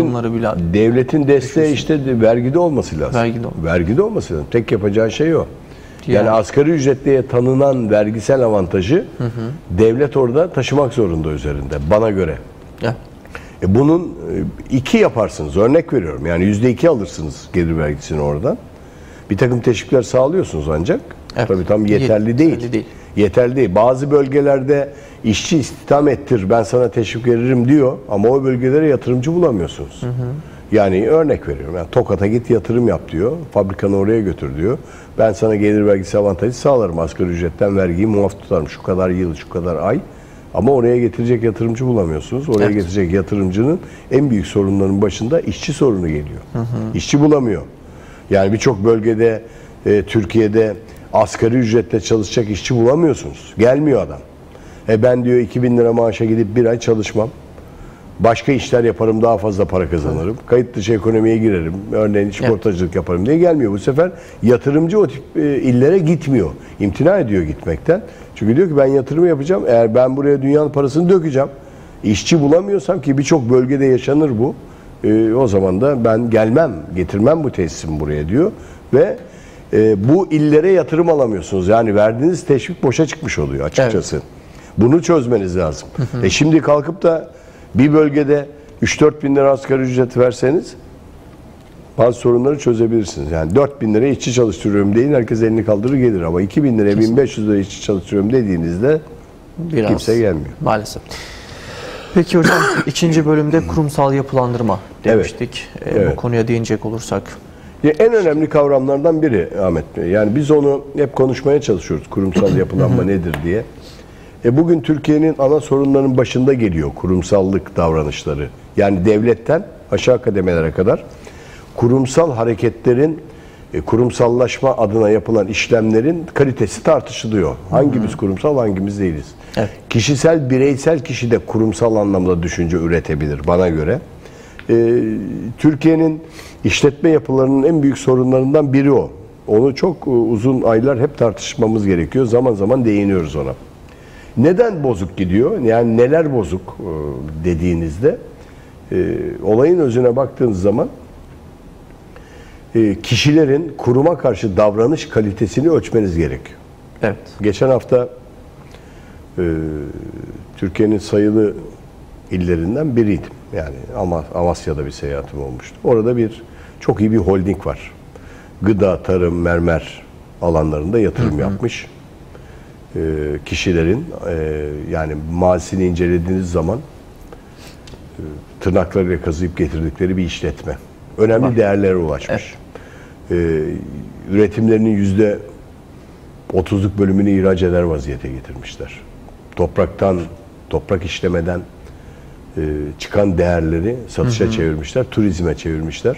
devletin desteği işte vergide olması lazım. Vergide olması lazım. Tek yapacağı şey o. Yani asgari ücretliye tanınan vergisel avantajı devlet orada taşımak zorunda üzerinde bana göre. Evet. Bunun 2 yaparsınız. Örnek veriyorum. Yani %2 alırsınız gelir vergisini oradan. Bir takım teşvikler sağlıyorsunuz ancak. Evet. Tabii tam yeterli değil. Yeterli değil. Bazı bölgelerde işçi istihdam ettir, ben sana teşvik veririm diyor ama o bölgelere yatırımcı bulamıyorsunuz. Yani örnek veriyorum. Yani Tokat'a git yatırım yap diyor. Fabrikanı oraya götür diyor. Ben sana gelir vergisi avantajı sağlarım. Asgari ücretten vergiyi muaf tutarım. Şu kadar yıl, şu kadar ay. Ama oraya getirecek yatırımcı bulamıyorsunuz. Oraya getirecek yatırımcının en büyük sorunlarının başında işçi sorunu geliyor. İşçi bulamıyor. Yani birçok bölgede Türkiye'de asgari ücretle çalışacak işçi bulamıyorsunuz. Gelmiyor adam. Ben diyor 2000 lira maaşa gidip bir ay çalışmam. Başka işler yaparım, daha fazla para kazanırım. Kayıt dışı ekonomiye girerim. Örneğin sigortacılık yaparım diye gelmiyor. Bu sefer yatırımcı o tip illere gitmiyor. İmtina ediyor gitmekten. Çünkü diyor ki ben yatırım yapacağım. Eğer ben buraya dünyanın parasını dökeceğim, işçi bulamıyorsam, ki birçok bölgede yaşanır bu, o zaman da ben gelmem, getirmem bu tesisimi buraya diyor. Ve bu illere yatırım alamıyorsunuz. Yani verdiğiniz teşvik boşa çıkmış oluyor açıkçası. Evet. Bunu çözmeniz lazım. Şimdi kalkıp da bir bölgede 3-4 bin lira asgari ücret verseniz bazı sorunları çözebilirsiniz. Yani 4 bin liraya işçi çalıştırıyorum deyin, herkes elini kaldırır gelir. Ama 2 bin liraya 1500 liraya işçi çalıştırıyorum dediğinizde kimse gelmiyor. Maalesef. Peki hocam, ikinci bölümde kurumsal yapılandırma demiştik. Bu konuya değinecek olursak. En önemli kavramlardan biri Ahmet Bey. Yani biz onu hep konuşmaya çalışıyoruz. Kurumsal yapılanma nedir diye. Bugün Türkiye'nin ana sorunlarının başında geliyor kurumsallık davranışları. Yani devletten aşağı kademelere kadar kurumsal hareketlerin, kurumsallaşma adına yapılan işlemlerin kalitesi tartışılıyor. Hangimiz kurumsal, hangimiz değiliz. Evet. Kişisel, bireysel kişi de kurumsal anlamda düşünce üretebilir bana göre. Türkiye'nin işletme yapılarının en büyük sorunlarından biri o. Onu çok uzun aylar hep tartışmamız gerekiyor. Zaman zaman değiniyoruz ona. Neden bozuk gidiyor? Yani neler bozuk dediğinizde olayın özüne baktığınız zaman kişilerin kuruma karşı davranış kalitesini ölçmeniz gerekiyor. Evet. Geçen hafta Türkiye'nin sayılı illerinden biriydim. Yani Amasya'da bir seyahatim olmuştu. Orada çok iyi bir holding var. Gıda, tarım, mermer alanlarında yatırım yapmış. Kişilerin yani mazisini incelediğiniz zaman tırnaklarıyla kazıyıp getirdikleri bir işletme. Önemli değerlere ulaşmış. Üretimlerinin %30'luk bölümünü ihraç eder vaziyete getirmişler. Toprak işlemeden çıkan değerleri satışa çevirmişler, turizme çevirmişler,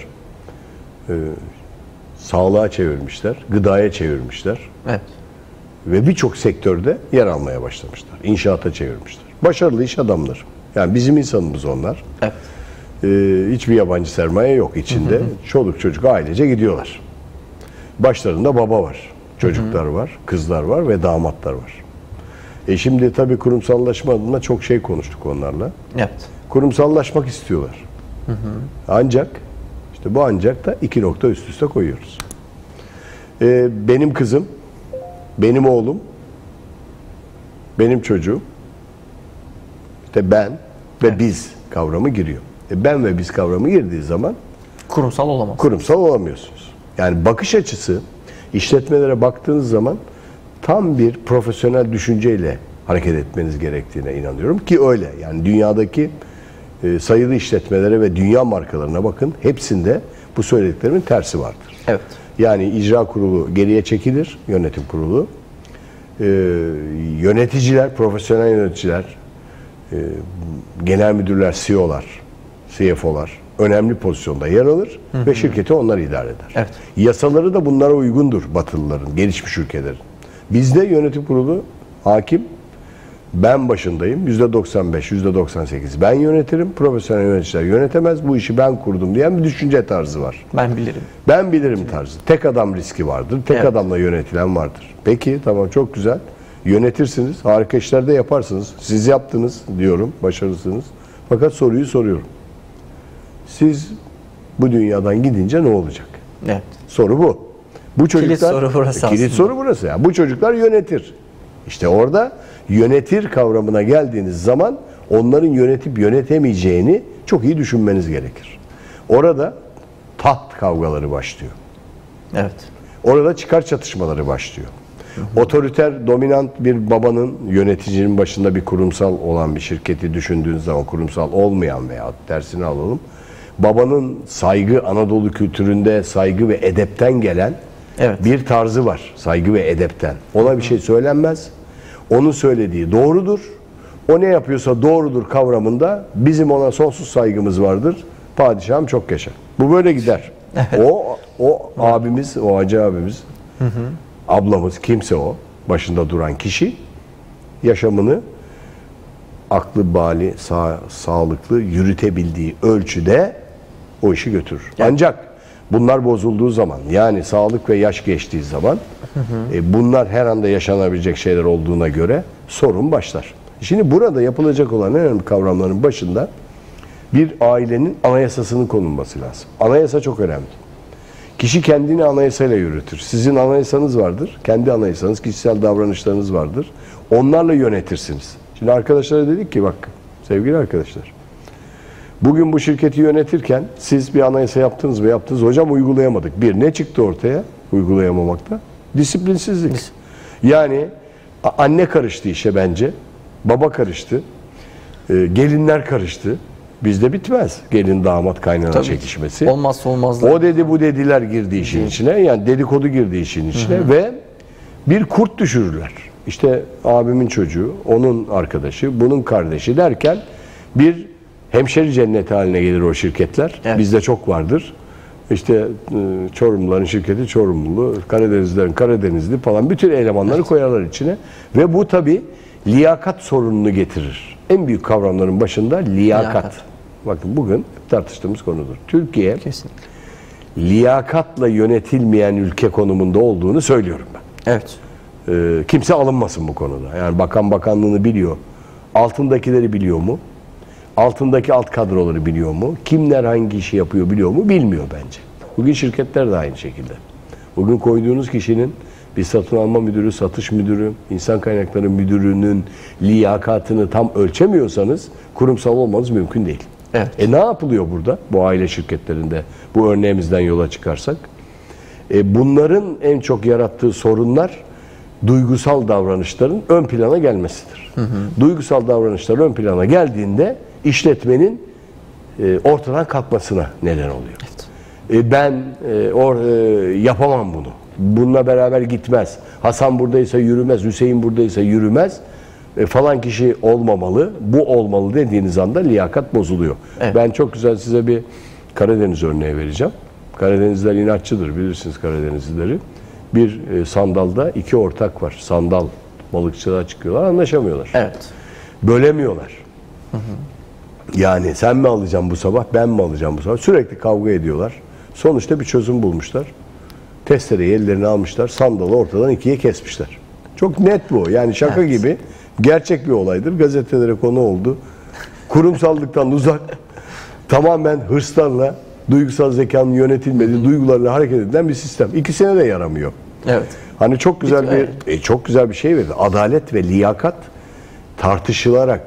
sağlığa çevirmişler, gıdaya çevirmişler. Evet. Ve birçok sektörde yer almaya başlamışlar. İnşaata çevirmişler. Başarılı iş adamları. Yani bizim insanımız onlar. Evet. Hiçbir yabancı sermaye yok içinde. Çoluk çocuk ailece gidiyorlar. Başlarında baba var. Çocuklar var, kızlar var ve damatlar var. Şimdi tabii kurumsallaşma adına çok şey konuştuk onlarla. Evet. Kurumsallaşmak istiyorlar. Ancak işte bu ancak da 2 nokta üst üste koyuyoruz. Benim kızım, benim oğlum, benim çocuğum, işte ben ve biz kavramı giriyor. Ben ve biz kavramı girdiği zaman kurumsal olamaz. Kurumsal olamıyorsunuz. Yani bakış açısı, işletmelere baktığınız zaman tam bir profesyonel düşünceyle hareket etmeniz gerektiğine inanıyorum ki öyle. Yani dünyadaki sayılı işletmelere ve dünya markalarına bakın, hepsinde bu söylediklerimin tersi vardır. Evet. Yani icra kurulu geriye çekilir, yönetim kurulu. Yöneticiler, profesyonel yöneticiler genel müdürler, CEO'lar, CFO'lar önemli pozisyonda yer alır ve şirketi onlar idare eder. Evet. Yasaları da bunlara uygundur Batılıların, gelişmiş ülkelerin. Bizde yönetim kurulu hakim, ben başındayım, %95, %98 ben yönetirim, profesyonel yöneticiler yönetemez, bu işi ben kurdum diyen bir düşünce tarzı var. Ben bilirim. Ben bilirim tarzı. Tek adam riski vardır, tek adamla yönetilen vardır. Peki, tamam, çok güzel. Yönetirsiniz, harika işler de yaparsınız. Siz yaptınız diyorum, başarılısınız. Fakat soruyu soruyorum. Siz bu dünyadan gidince ne olacak? Evet. Soru bu. Bu çocuklar, kilit soru burası kilit aslında. soru burası. Yani bu çocuklar yönetir. İşte orada yönetir kavramına geldiğiniz zaman onların yönetip yönetemeyeceğini çok iyi düşünmeniz gerekir. Orada taht kavgaları başlıyor. Evet. Orada çıkar çatışmaları başlıyor. Otoriter, dominant bir babanın, yöneticinin başında bir kurumsal olan bir şirketi düşündüğünüz zaman, kurumsal olmayan veya tersini alalım. Babanın saygı, Anadolu kültüründe saygı ve edepten gelen bir tarzı var. Saygı ve edepten. Ona bir şey söylenmez. Onun söylediği doğrudur. O ne yapıyorsa doğrudur kavramında bizim ona sonsuz saygımız vardır. Padişahım çok yaşa. Bu böyle gider. O abimiz, o hacı abimiz, ablamız, kimse o, başında duran kişi yaşamını aklı bali, sağlıklı yürütebildiği ölçüde o işi götürür. Ancak bunlar bozulduğu zaman, yani sağlık ve yaş geçtiği zaman bunlar her anda yaşanabilecek şeyler olduğuna göre sorun başlar. Şimdi burada yapılacak olan en önemli kavramların başında bir ailenin anayasasının konulması lazım. Anayasa çok önemli. Kişi kendini anayasayla yürütür. Sizin anayasanız vardır. Kendi anayasanız, kişisel davranışlarınız vardır. Onlarla yönetirsiniz. Şimdi arkadaşlara dedik ki, bak sevgili arkadaşlar, bugün bu şirketi yönetirken siz bir anayasa yaptınız mı? Yaptınız. Hocam uygulayamadık. Bir, ne çıktı ortaya uygulayamamakta? Disiplinsizlik. Yani anne karıştı işe bence. Baba karıştı. Gelinler karıştı. Bizde bitmez. Gelin, damat, kaynana çekişmesi. Olmazsa olmazlar. O dedi, bu dediler girdi işin içine. Yani dedikodu girdi işin içine ve bir kurt düşürürler. İşte abimin çocuğu, onun arkadaşı, bunun kardeşi derken bir hemşeri cenneti haline gelir o şirketler. Evet. Bizde çok vardır. İşte Çorumluların şirketi Çorumlu, Karadenizlilerin Karadenizli falan, bütün elemanları koyarlar içine. Ve bu tabii liyakat sorununu getirir. En büyük kavramların başında liyakat. Bakın bugün tartıştığımız konudur. Türkiye liyakatla yönetilmeyen ülke konumunda olduğunu söylüyorum ben. Evet. Kimse alınmasın bu konuda. Yani bakan bakanlığını biliyor. Altındakileri biliyor mu? Altındaki alt kadroları biliyor mu? Kimler hangi işi yapıyor biliyor mu? Bilmiyor bence. Bugün şirketler de aynı şekilde. Bugün koyduğunuz kişinin bir satın alma müdürü, satış müdürü, insan kaynakları müdürünün liyakatını tam ölçemiyorsanız kurumsal olmanız mümkün değil. Evet. Ne yapılıyor burada bu aile şirketlerinde? Bu örneğimizden yola çıkarsak. Bunların en çok yarattığı sorunlar duygusal davranışların ön plana gelmesidir. Duygusal davranışlar ön plana geldiğinde işletmenin ortadan kalkmasına neden oluyor. Evet. Ben yapamam bunu. Bununla beraber gitmez. Hasan buradaysa yürümez, Hüseyin buradaysa yürümez. Falan kişi olmamalı, bu olmalı dediğiniz anda liyakat bozuluyor. Evet. Ben çok güzel size bir Karadeniz örneği vereceğim. Karadenizliler inatçıdır, bilirsiniz Karadenizlileri. Bir sandalda iki ortak var. Sandal balıkçılığa çıkıyorlar, anlaşamıyorlar. Evet. Bölemiyorlar. Yani sen mi alacaksın bu sabah, ben mi alacağım bu sabah? Sürekli kavga ediyorlar. Sonuçta bir çözüm bulmuşlar. Testereyi ellerine almışlar, sandalı ortadan ikiye kesmişler. Çok net bu. Yani şaka gibi. Gerçek bir olaydır. Gazetelere konu oldu. Kurumsallıktan uzak, tamamen hırslarla, duygusal zekanın yönetilmediği, duygularla hareket edilen bir sistem. İkisine de yaramıyor. Evet. Hani çok güzel çok güzel bir şey verdi. Adalet ve liyakat tartışılarak,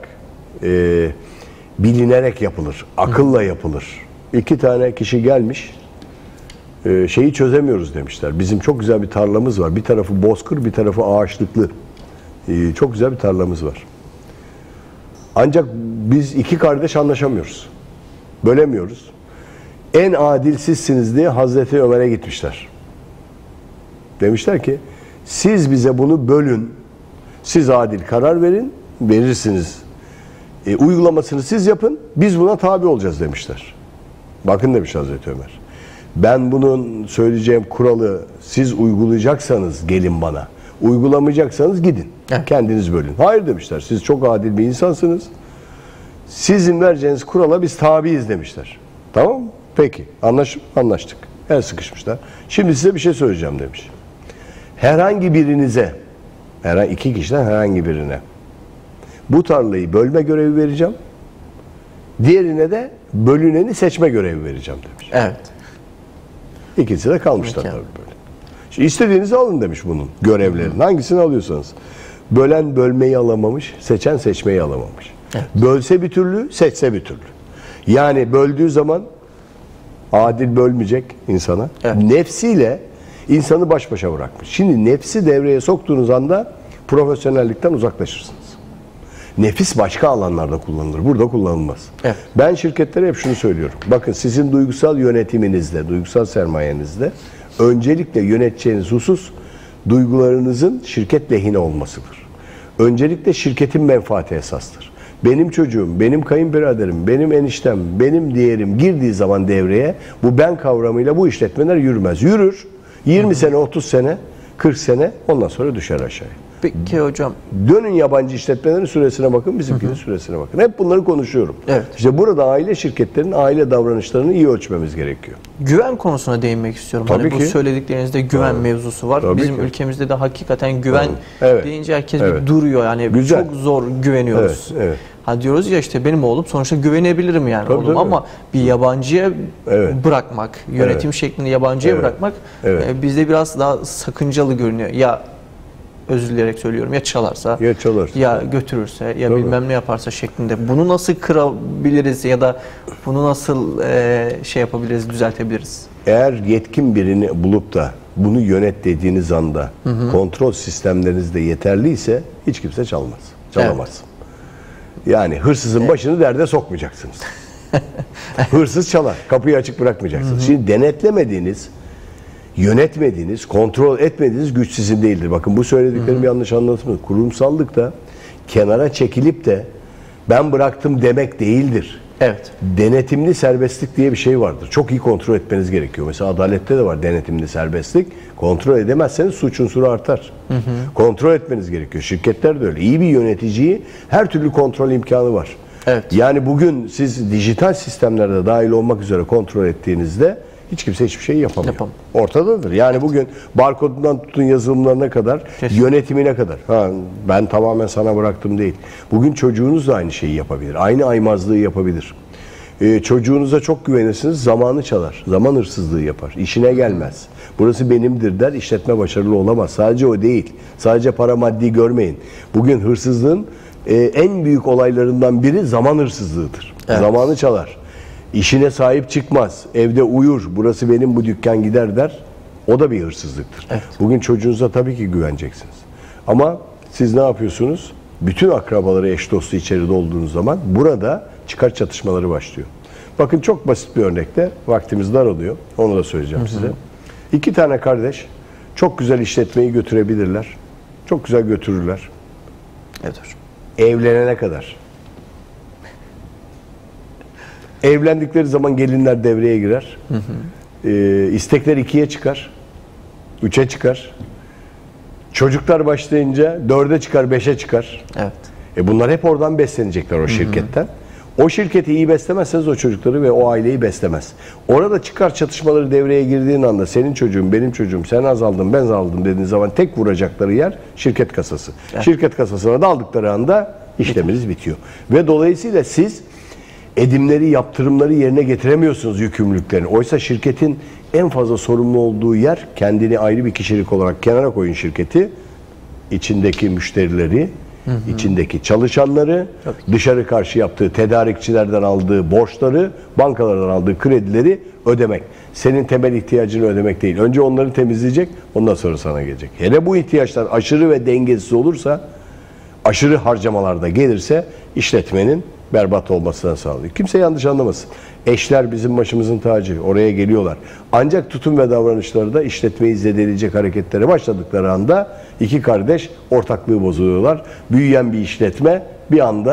bilinerek yapılır. Akılla yapılır. İki tane kişi gelmiş, şeyi çözemiyoruz demişler. Bizim çok güzel bir tarlamız var. Bir tarafı bozkır, bir tarafı ağaçlıklı. Çok güzel bir tarlamız var. Ancak biz iki kardeş anlaşamıyoruz. Bölemiyoruz. En adil sizsiniz diye Hazreti Ömer'e gitmişler. Demişler ki, siz bize bunu bölün. Siz adil karar verin, verirsiniz. Uygulamasını siz yapın, biz buna tabi olacağız demişler. Bakın demiş Hazreti Ömer. Ben bunun söyleyeceğim kuralı siz uygulayacaksanız gelin bana. Uygulamayacaksanız gidin. Evet. Kendiniz bölün. Hayır demişler. Siz çok adil bir insansınız. Sizin vereceğiniz kurala biz tabiiz demişler. Tamam mı? Peki. Anlaştık. El sıkışmışlar. Şimdi size bir şey söyleyeceğim demiş. Herhangi birinize, iki kişiden herhangi birine bu tarlayı bölme görevi vereceğim. Tabii de bölüneni seçme görevi vereceğim demiş. Evet. İkisi de kalmışlar tabii böyle. Şimdi istediğinizi alın demiş bunun görevlerini. Hangisini alıyorsanız. Bölen bölmeyi alamamış, seçen seçmeyi alamamış. Evet. Bölse bir türlü, seçse bir türlü. Yani böldüğü zaman adil bölmeyecek insana. Evet. Nefsiyle insanı baş başa bırakmış. Şimdi nefsi devreye soktuğunuz anda profesyonellikten uzaklaşırsınız. Nefis başka alanlarda kullanılır. Burada kullanılmaz. Evet. Ben şirketlere hep şunu söylüyorum. Bakın sizin duygusal yönetiminizde, duygusal sermayenizde öncelikle yöneteceğiniz husus duygularınızın şirket lehine olmasıdır. Öncelikle şirketin menfaati esastır. Benim çocuğum, benim kayınbiraderim, benim eniştem, benim diğerim girdiği zaman devreye bu ben kavramıyla bu işletmeler yürümez. Yürür. 20 sene, 30 sene, 40 sene ondan sonra düşer aşağıya. Peki hocam. Dönün yabancı işletmelerin süresine bakın, bizimkinin süresine bakın. Hep bunları konuşuyorum. Evet. İşte burada aile şirketlerinin aile davranışlarını iyi ölçmemiz gerekiyor. Güven konusuna değinmek istiyorum. Tabii hani bu söylediklerinizde güven mevzusu var. Tabii bizim ki. Ülkemizde de hakikaten güven deyince herkes bir duruyor. Yani güzel. Çok zor güveniyoruz. Evet. Ha diyoruz ya işte benim oğlum sonuçta güvenebilirim yani tabii, oğlum tabii. Ama bir yabancıya bırakmak, yönetim şeklinde yabancıya bırakmak bizde biraz daha sakıncalı görünüyor. Ya özür dileyerek söylüyorum. Ya çalarsa, ya götürürse, ya bilmem ne yaparsa şeklinde. Bunu nasıl kırabiliriz ya da bunu nasıl şey yapabiliriz, düzeltebiliriz? Eğer yetkin birini bulup da bunu yönet dediğiniz anda kontrol sistemleriniz de yeterliyse hiç kimse çalamaz. Yani hırsızın başını derde sokmayacaksınız. Hırsız çalar. Kapıyı açık bırakmayacaksınız. Şimdi denetlemediğiniz, yönetmediğiniz, kontrol etmediğiniz güç sizin değildir. Bakın bu söylediklerim yanlış anlatılmıyor. Kurumsallıkta kenara çekilip de ben bıraktım demek değildir. Evet. Denetimli serbestlik diye bir şey vardır. Çok iyi kontrol etmeniz gerekiyor. Mesela adalette de var denetimli serbestlik. Kontrol edemezseniz suç unsuru artar. Kontrol etmeniz gerekiyor. Şirketler de öyle. İyi bir yöneticiyi her türlü kontrol imkanı var. Evet. Yani bugün siz dijital sistemlerde dahil olmak üzere kontrol ettiğinizde hiç kimse hiçbir şey yapamıyor. Ortadadır. Yani bugün barkodundan tutun yazılımlarına kadar, yönetimine kadar. Ben tamamen sana bıraktım değil. Bugün çocuğunuz da aynı şeyi yapabilir. Aynı aymazlığı yapabilir. Çocuğunuza çok güvenirsiniz, zamanı çalar. Zaman hırsızlığı yapar. İşine gelmez. Burası benimdir der, işletme başarılı olamaz. Sadece o değil. Sadece para maddi görmeyin. Bugün hırsızlığın en büyük olaylarından biri zaman hırsızlığıdır. Evet. Zamanı çalar. İşine sahip çıkmaz. Evde uyur. Burası benim, bu dükkan gider der. O da bir hırsızlıktır. Evet. Bugün çocuğunuza tabii ki güveneceksiniz. Ama siz ne yapıyorsunuz? Bütün akrabaları, eş dostu içeride olduğunuz zaman burada çıkar çatışmaları başlıyor. Bakın çok basit bir örnekte, vaktimiz daralıyor. Onu da söyleyeceğim size. 2 tane kardeş çok güzel işletmeyi götürebilirler. Çok güzel götürürler. Evet. Evlenene kadar. Evlendikleri zaman gelinler devreye girer. İstekler 2'ye çıkar. 3'e çıkar. Çocuklar başlayınca 4'e çıkar, 5'e çıkar. Evet. Bunlar hep oradan beslenecekler o şirketten. O şirketi iyi beslemezseniz o çocukları ve o aileyi beslemez. Orada çıkar çatışmaları devreye girdiğin anda senin çocuğun, benim çocuğum, sen az aldın, ben az aldım dediğiniz zaman tek vuracakları yer şirket kasası. Evet. Şirket kasasına daldıkları anda işleminiz bitiyor. Ve dolayısıyla siz edimleri, yaptırımları yerine getiremiyorsunuz, yükümlülüklerini. Oysa şirketin en fazla sorumlu olduğu yer, kendini ayrı bir kişilik olarak kenara koyun şirketi, içindeki müşterileri, içindeki çalışanları, dışarı karşı yaptığı tedarikçilerden aldığı borçları, bankalardan aldığı kredileri ödemek. Senin temel ihtiyacını ödemek değil. Önce onları temizleyecek, ondan sonra sana gelecek. Hele bu ihtiyaçlar aşırı ve dengesiz olursa, aşırı harcamalarda gelirse işletmenin berbat olmasına sağlıyor. Kimse yanlış anlamasın. Eşler bizim başımızın tacı. Oraya geliyorlar. Ancak tutum ve davranışları da işletmeyi zedeleyecek hareketlere başladıkları anda 2 kardeş ortaklığı bozuluyorlar. Büyüyen bir işletme bir anda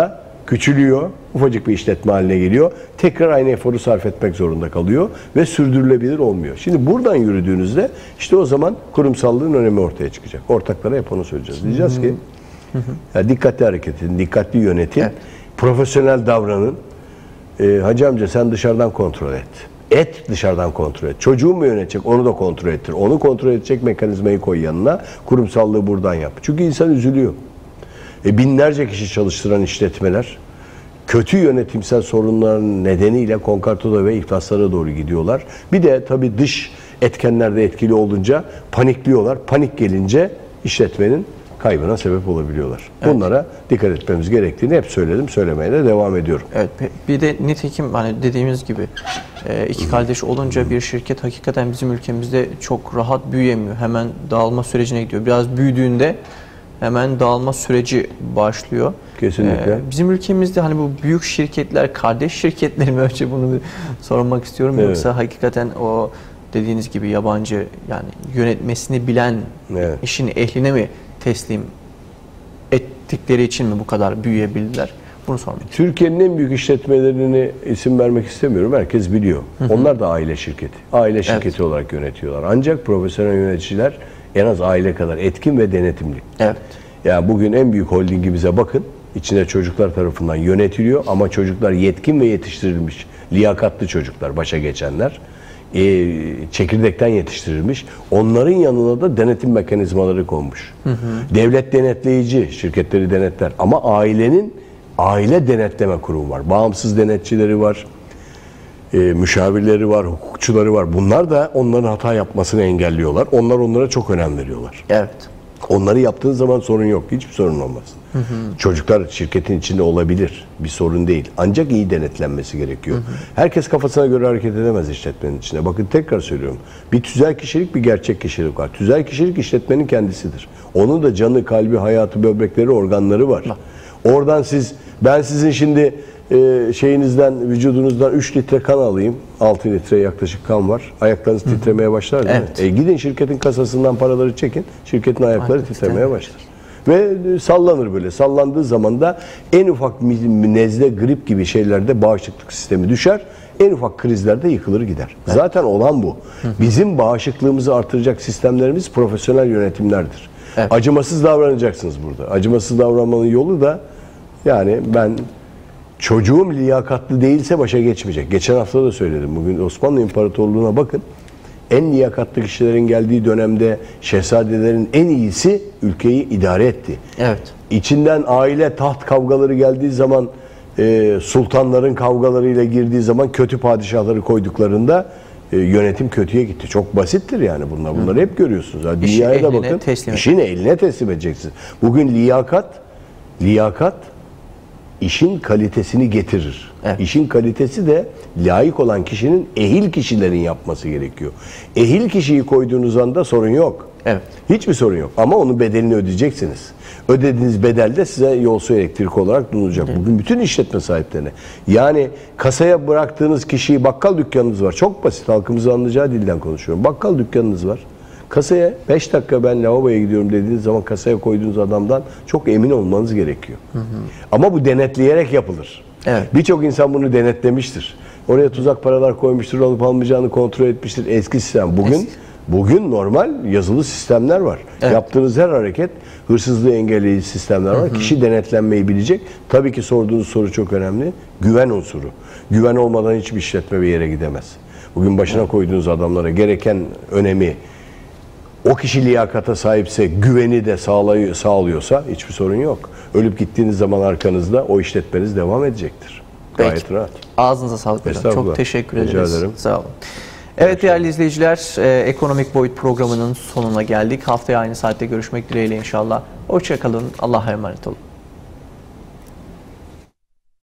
küçülüyor, ufacık bir işletme haline geliyor. Tekrar aynı eforu sarf etmek zorunda kalıyor ve sürdürülebilir olmuyor. Şimdi buradan yürüdüğünüzde işte o zaman kurumsallığın önemi ortaya çıkacak. Ortaklara hep onu söyleyeceğiz. Diyeceğiz ki ya dikkatli hareket edin, dikkatli yönetin, profesyonel davranın. Hacı amca sen dışarıdan kontrol et. Dışarıdan kontrol et. Çocuğu mu yönetecek onu da kontrol ettir. Onu kontrol edecek mekanizmayı koy yanına. Kurumsallığı buradan yap. Çünkü insan üzülüyor. Binlerce kişi çalıştıran işletmeler kötü yönetimsel sorunların nedeniyle konkartoda ve iflaslara doğru gidiyorlar. Bir de tabii dış etkenler de etkili olunca panikliyorlar. Panik gelince işletmenin kaybına sebep olabiliyorlar. Evet. Bunlara dikkat etmemiz gerektiğini hep söyledim, söylemeye de devam ediyorum. Evet, bir de nitekim hani dediğimiz gibi iki kardeş olunca bir şirket hakikaten bizim ülkemizde çok rahat büyüyemiyor. Hemen dağılma sürecine gidiyor. Biraz büyüdüğünde hemen dağılma süreci başlıyor. Kesinlikle. Bizim ülkemizde hani bu büyük şirketler, kardeş şirketleri mi, önce bunu sormak istiyorum. Evet. Yoksa hakikaten o dediğiniz gibi yabancı, yani yönetmesini bilen, evet, işin ehline mi teslim ettikleri için mi bu kadar büyüyebildiler? Bunu sormak istiyorum. Türkiye'nin en büyük işletmelerini isim vermek istemiyorum. Herkes biliyor. Onlar da aile şirketi. Aile şirketi, evet, olarak yönetiyorlar. Ancak profesyonel yöneticiler en az aile kadar etkin ve denetimli. Evet. Yani bugün en büyük holdingimize bakın. İçinde çocuklar tarafından yönetiliyor ama çocuklar yetkin ve yetiştirilmiş. Liyakatlı çocuklar, başa geçenler. Çekirdekten yetiştirilmiş. Onların yanına da denetim mekanizmaları konmuş. Devlet denetleyici, şirketleri denetler. Ama aile denetleme kurumu var. Bağımsız denetçileri var. Müşavirleri var, hukukçuları var. Bunlar da onların hata yapmasını engelliyorlar. Onlara çok önem veriyorlar. Evet. Onları yaptığın zaman sorun yok. Hiçbir sorun olmaz. Çocuklar şirketin içinde olabilir. Bir sorun değil. Ancak iyi denetlenmesi gerekiyor. Herkes kafasına göre hareket edemez işletmenin içinde. Bakın tekrar söylüyorum. Bir tüzel kişilik, bir gerçek kişilik var. Tüzel kişilik işletmenin kendisidir. Onun da canı, kalbi, hayatı, böbrekleri, organları var. Oradan ben sizin şimdi şeyinizden, vücudunuzdan 3 litre kan alayım. 6 litre yaklaşık kan var. Ayaklarınız titremeye başlar değil mi? Gidin şirketin kasasından paraları çekin. Şirketin ayakları titremeye başlar. Ve sallanır böyle. Sallandığı zaman da en ufak nezle, grip gibi şeylerde bağışıklık sistemi düşer. En ufak krizlerde yıkılır gider. Evet. Zaten olan bu. Bizim bağışıklığımızı artıracak sistemlerimiz profesyonel yönetimlerdir. Evet. Acımasız davranacaksınız burada. Acımasız davranmanın yolu da yani çocuğum liyakatlı değilse başa geçmeyecek. Geçen hafta da söyledim. Bugün Osmanlı İmparatorluğu'na bakın. En liyakatlı kişilerin geldiği dönemde şehzadelerin en iyisi ülkeyi idare etti. Evet. İçinden aile taht kavgaları geldiği zaman, sultanların kavgalarıyla girdiği zaman, kötü padişahları koyduklarında yönetim kötüye gitti. Çok basittir yani bunlar. Bunları hep görüyorsunuz. Dünyaya da bakın. İşini eline teslim edeceksiniz. Bugün liyakat işin kalitesini getirir. Evet. İşin kalitesi de layık olan kişinin, ehil kişilerin yapması gerekiyor. Ehil kişiyi koyduğunuz anda sorun yok. Evet. Hiçbir sorun yok. Ama onun bedelini ödeyeceksiniz. Ödediğiniz bedel de size yol su elektrik olarak bulunacak. Evet. Bugün bütün işletme sahiplerine. Yani kasaya bıraktığınız kişiyi, bakkal dükkanınız var. Çok basit, halkımızın anlayacağı dilden konuşuyorum. Bakkal dükkanınız var. Kasaya 5 dakika ben lavaboya gidiyorum dediğiniz zaman kasaya koyduğunuz adamdan çok emin olmanız gerekiyor. Ama bu denetleyerek yapılır. Evet. Birçok insan bunu denetlemiştir. Oraya tuzak paralar koymuştur, alıp almayacağını kontrol etmiştir. Eski sistem. Bugün normal yazılı sistemler var. Evet. Yaptığınız her hareket hırsızlığı engelleyici sistemler var. Kişi denetlenmeyi bilecek. Tabii ki sorduğunuz soru çok önemli. Güven unsuru. Güven olmadan hiçbir işletme bir yere gidemez. Bugün başına koyduğunuz adamlara gereken önemi, o kişi liyakata sahipse, güveni de sağlıyorsa hiçbir sorun yok. Ölüp gittiğiniz zaman arkanızda o işletmeniz devam edecektir. Gayet rahat. Ağzınıza sağlık hocam. Çok teşekkür ederiz. Rica ederim. Sağ olun. Evet değerli izleyiciler, Ekonomik Boyut programının sonuna geldik. Haftaya aynı saatte görüşmek dileğiyle inşallah. Hoşça kalın. Allah'a emanet olun.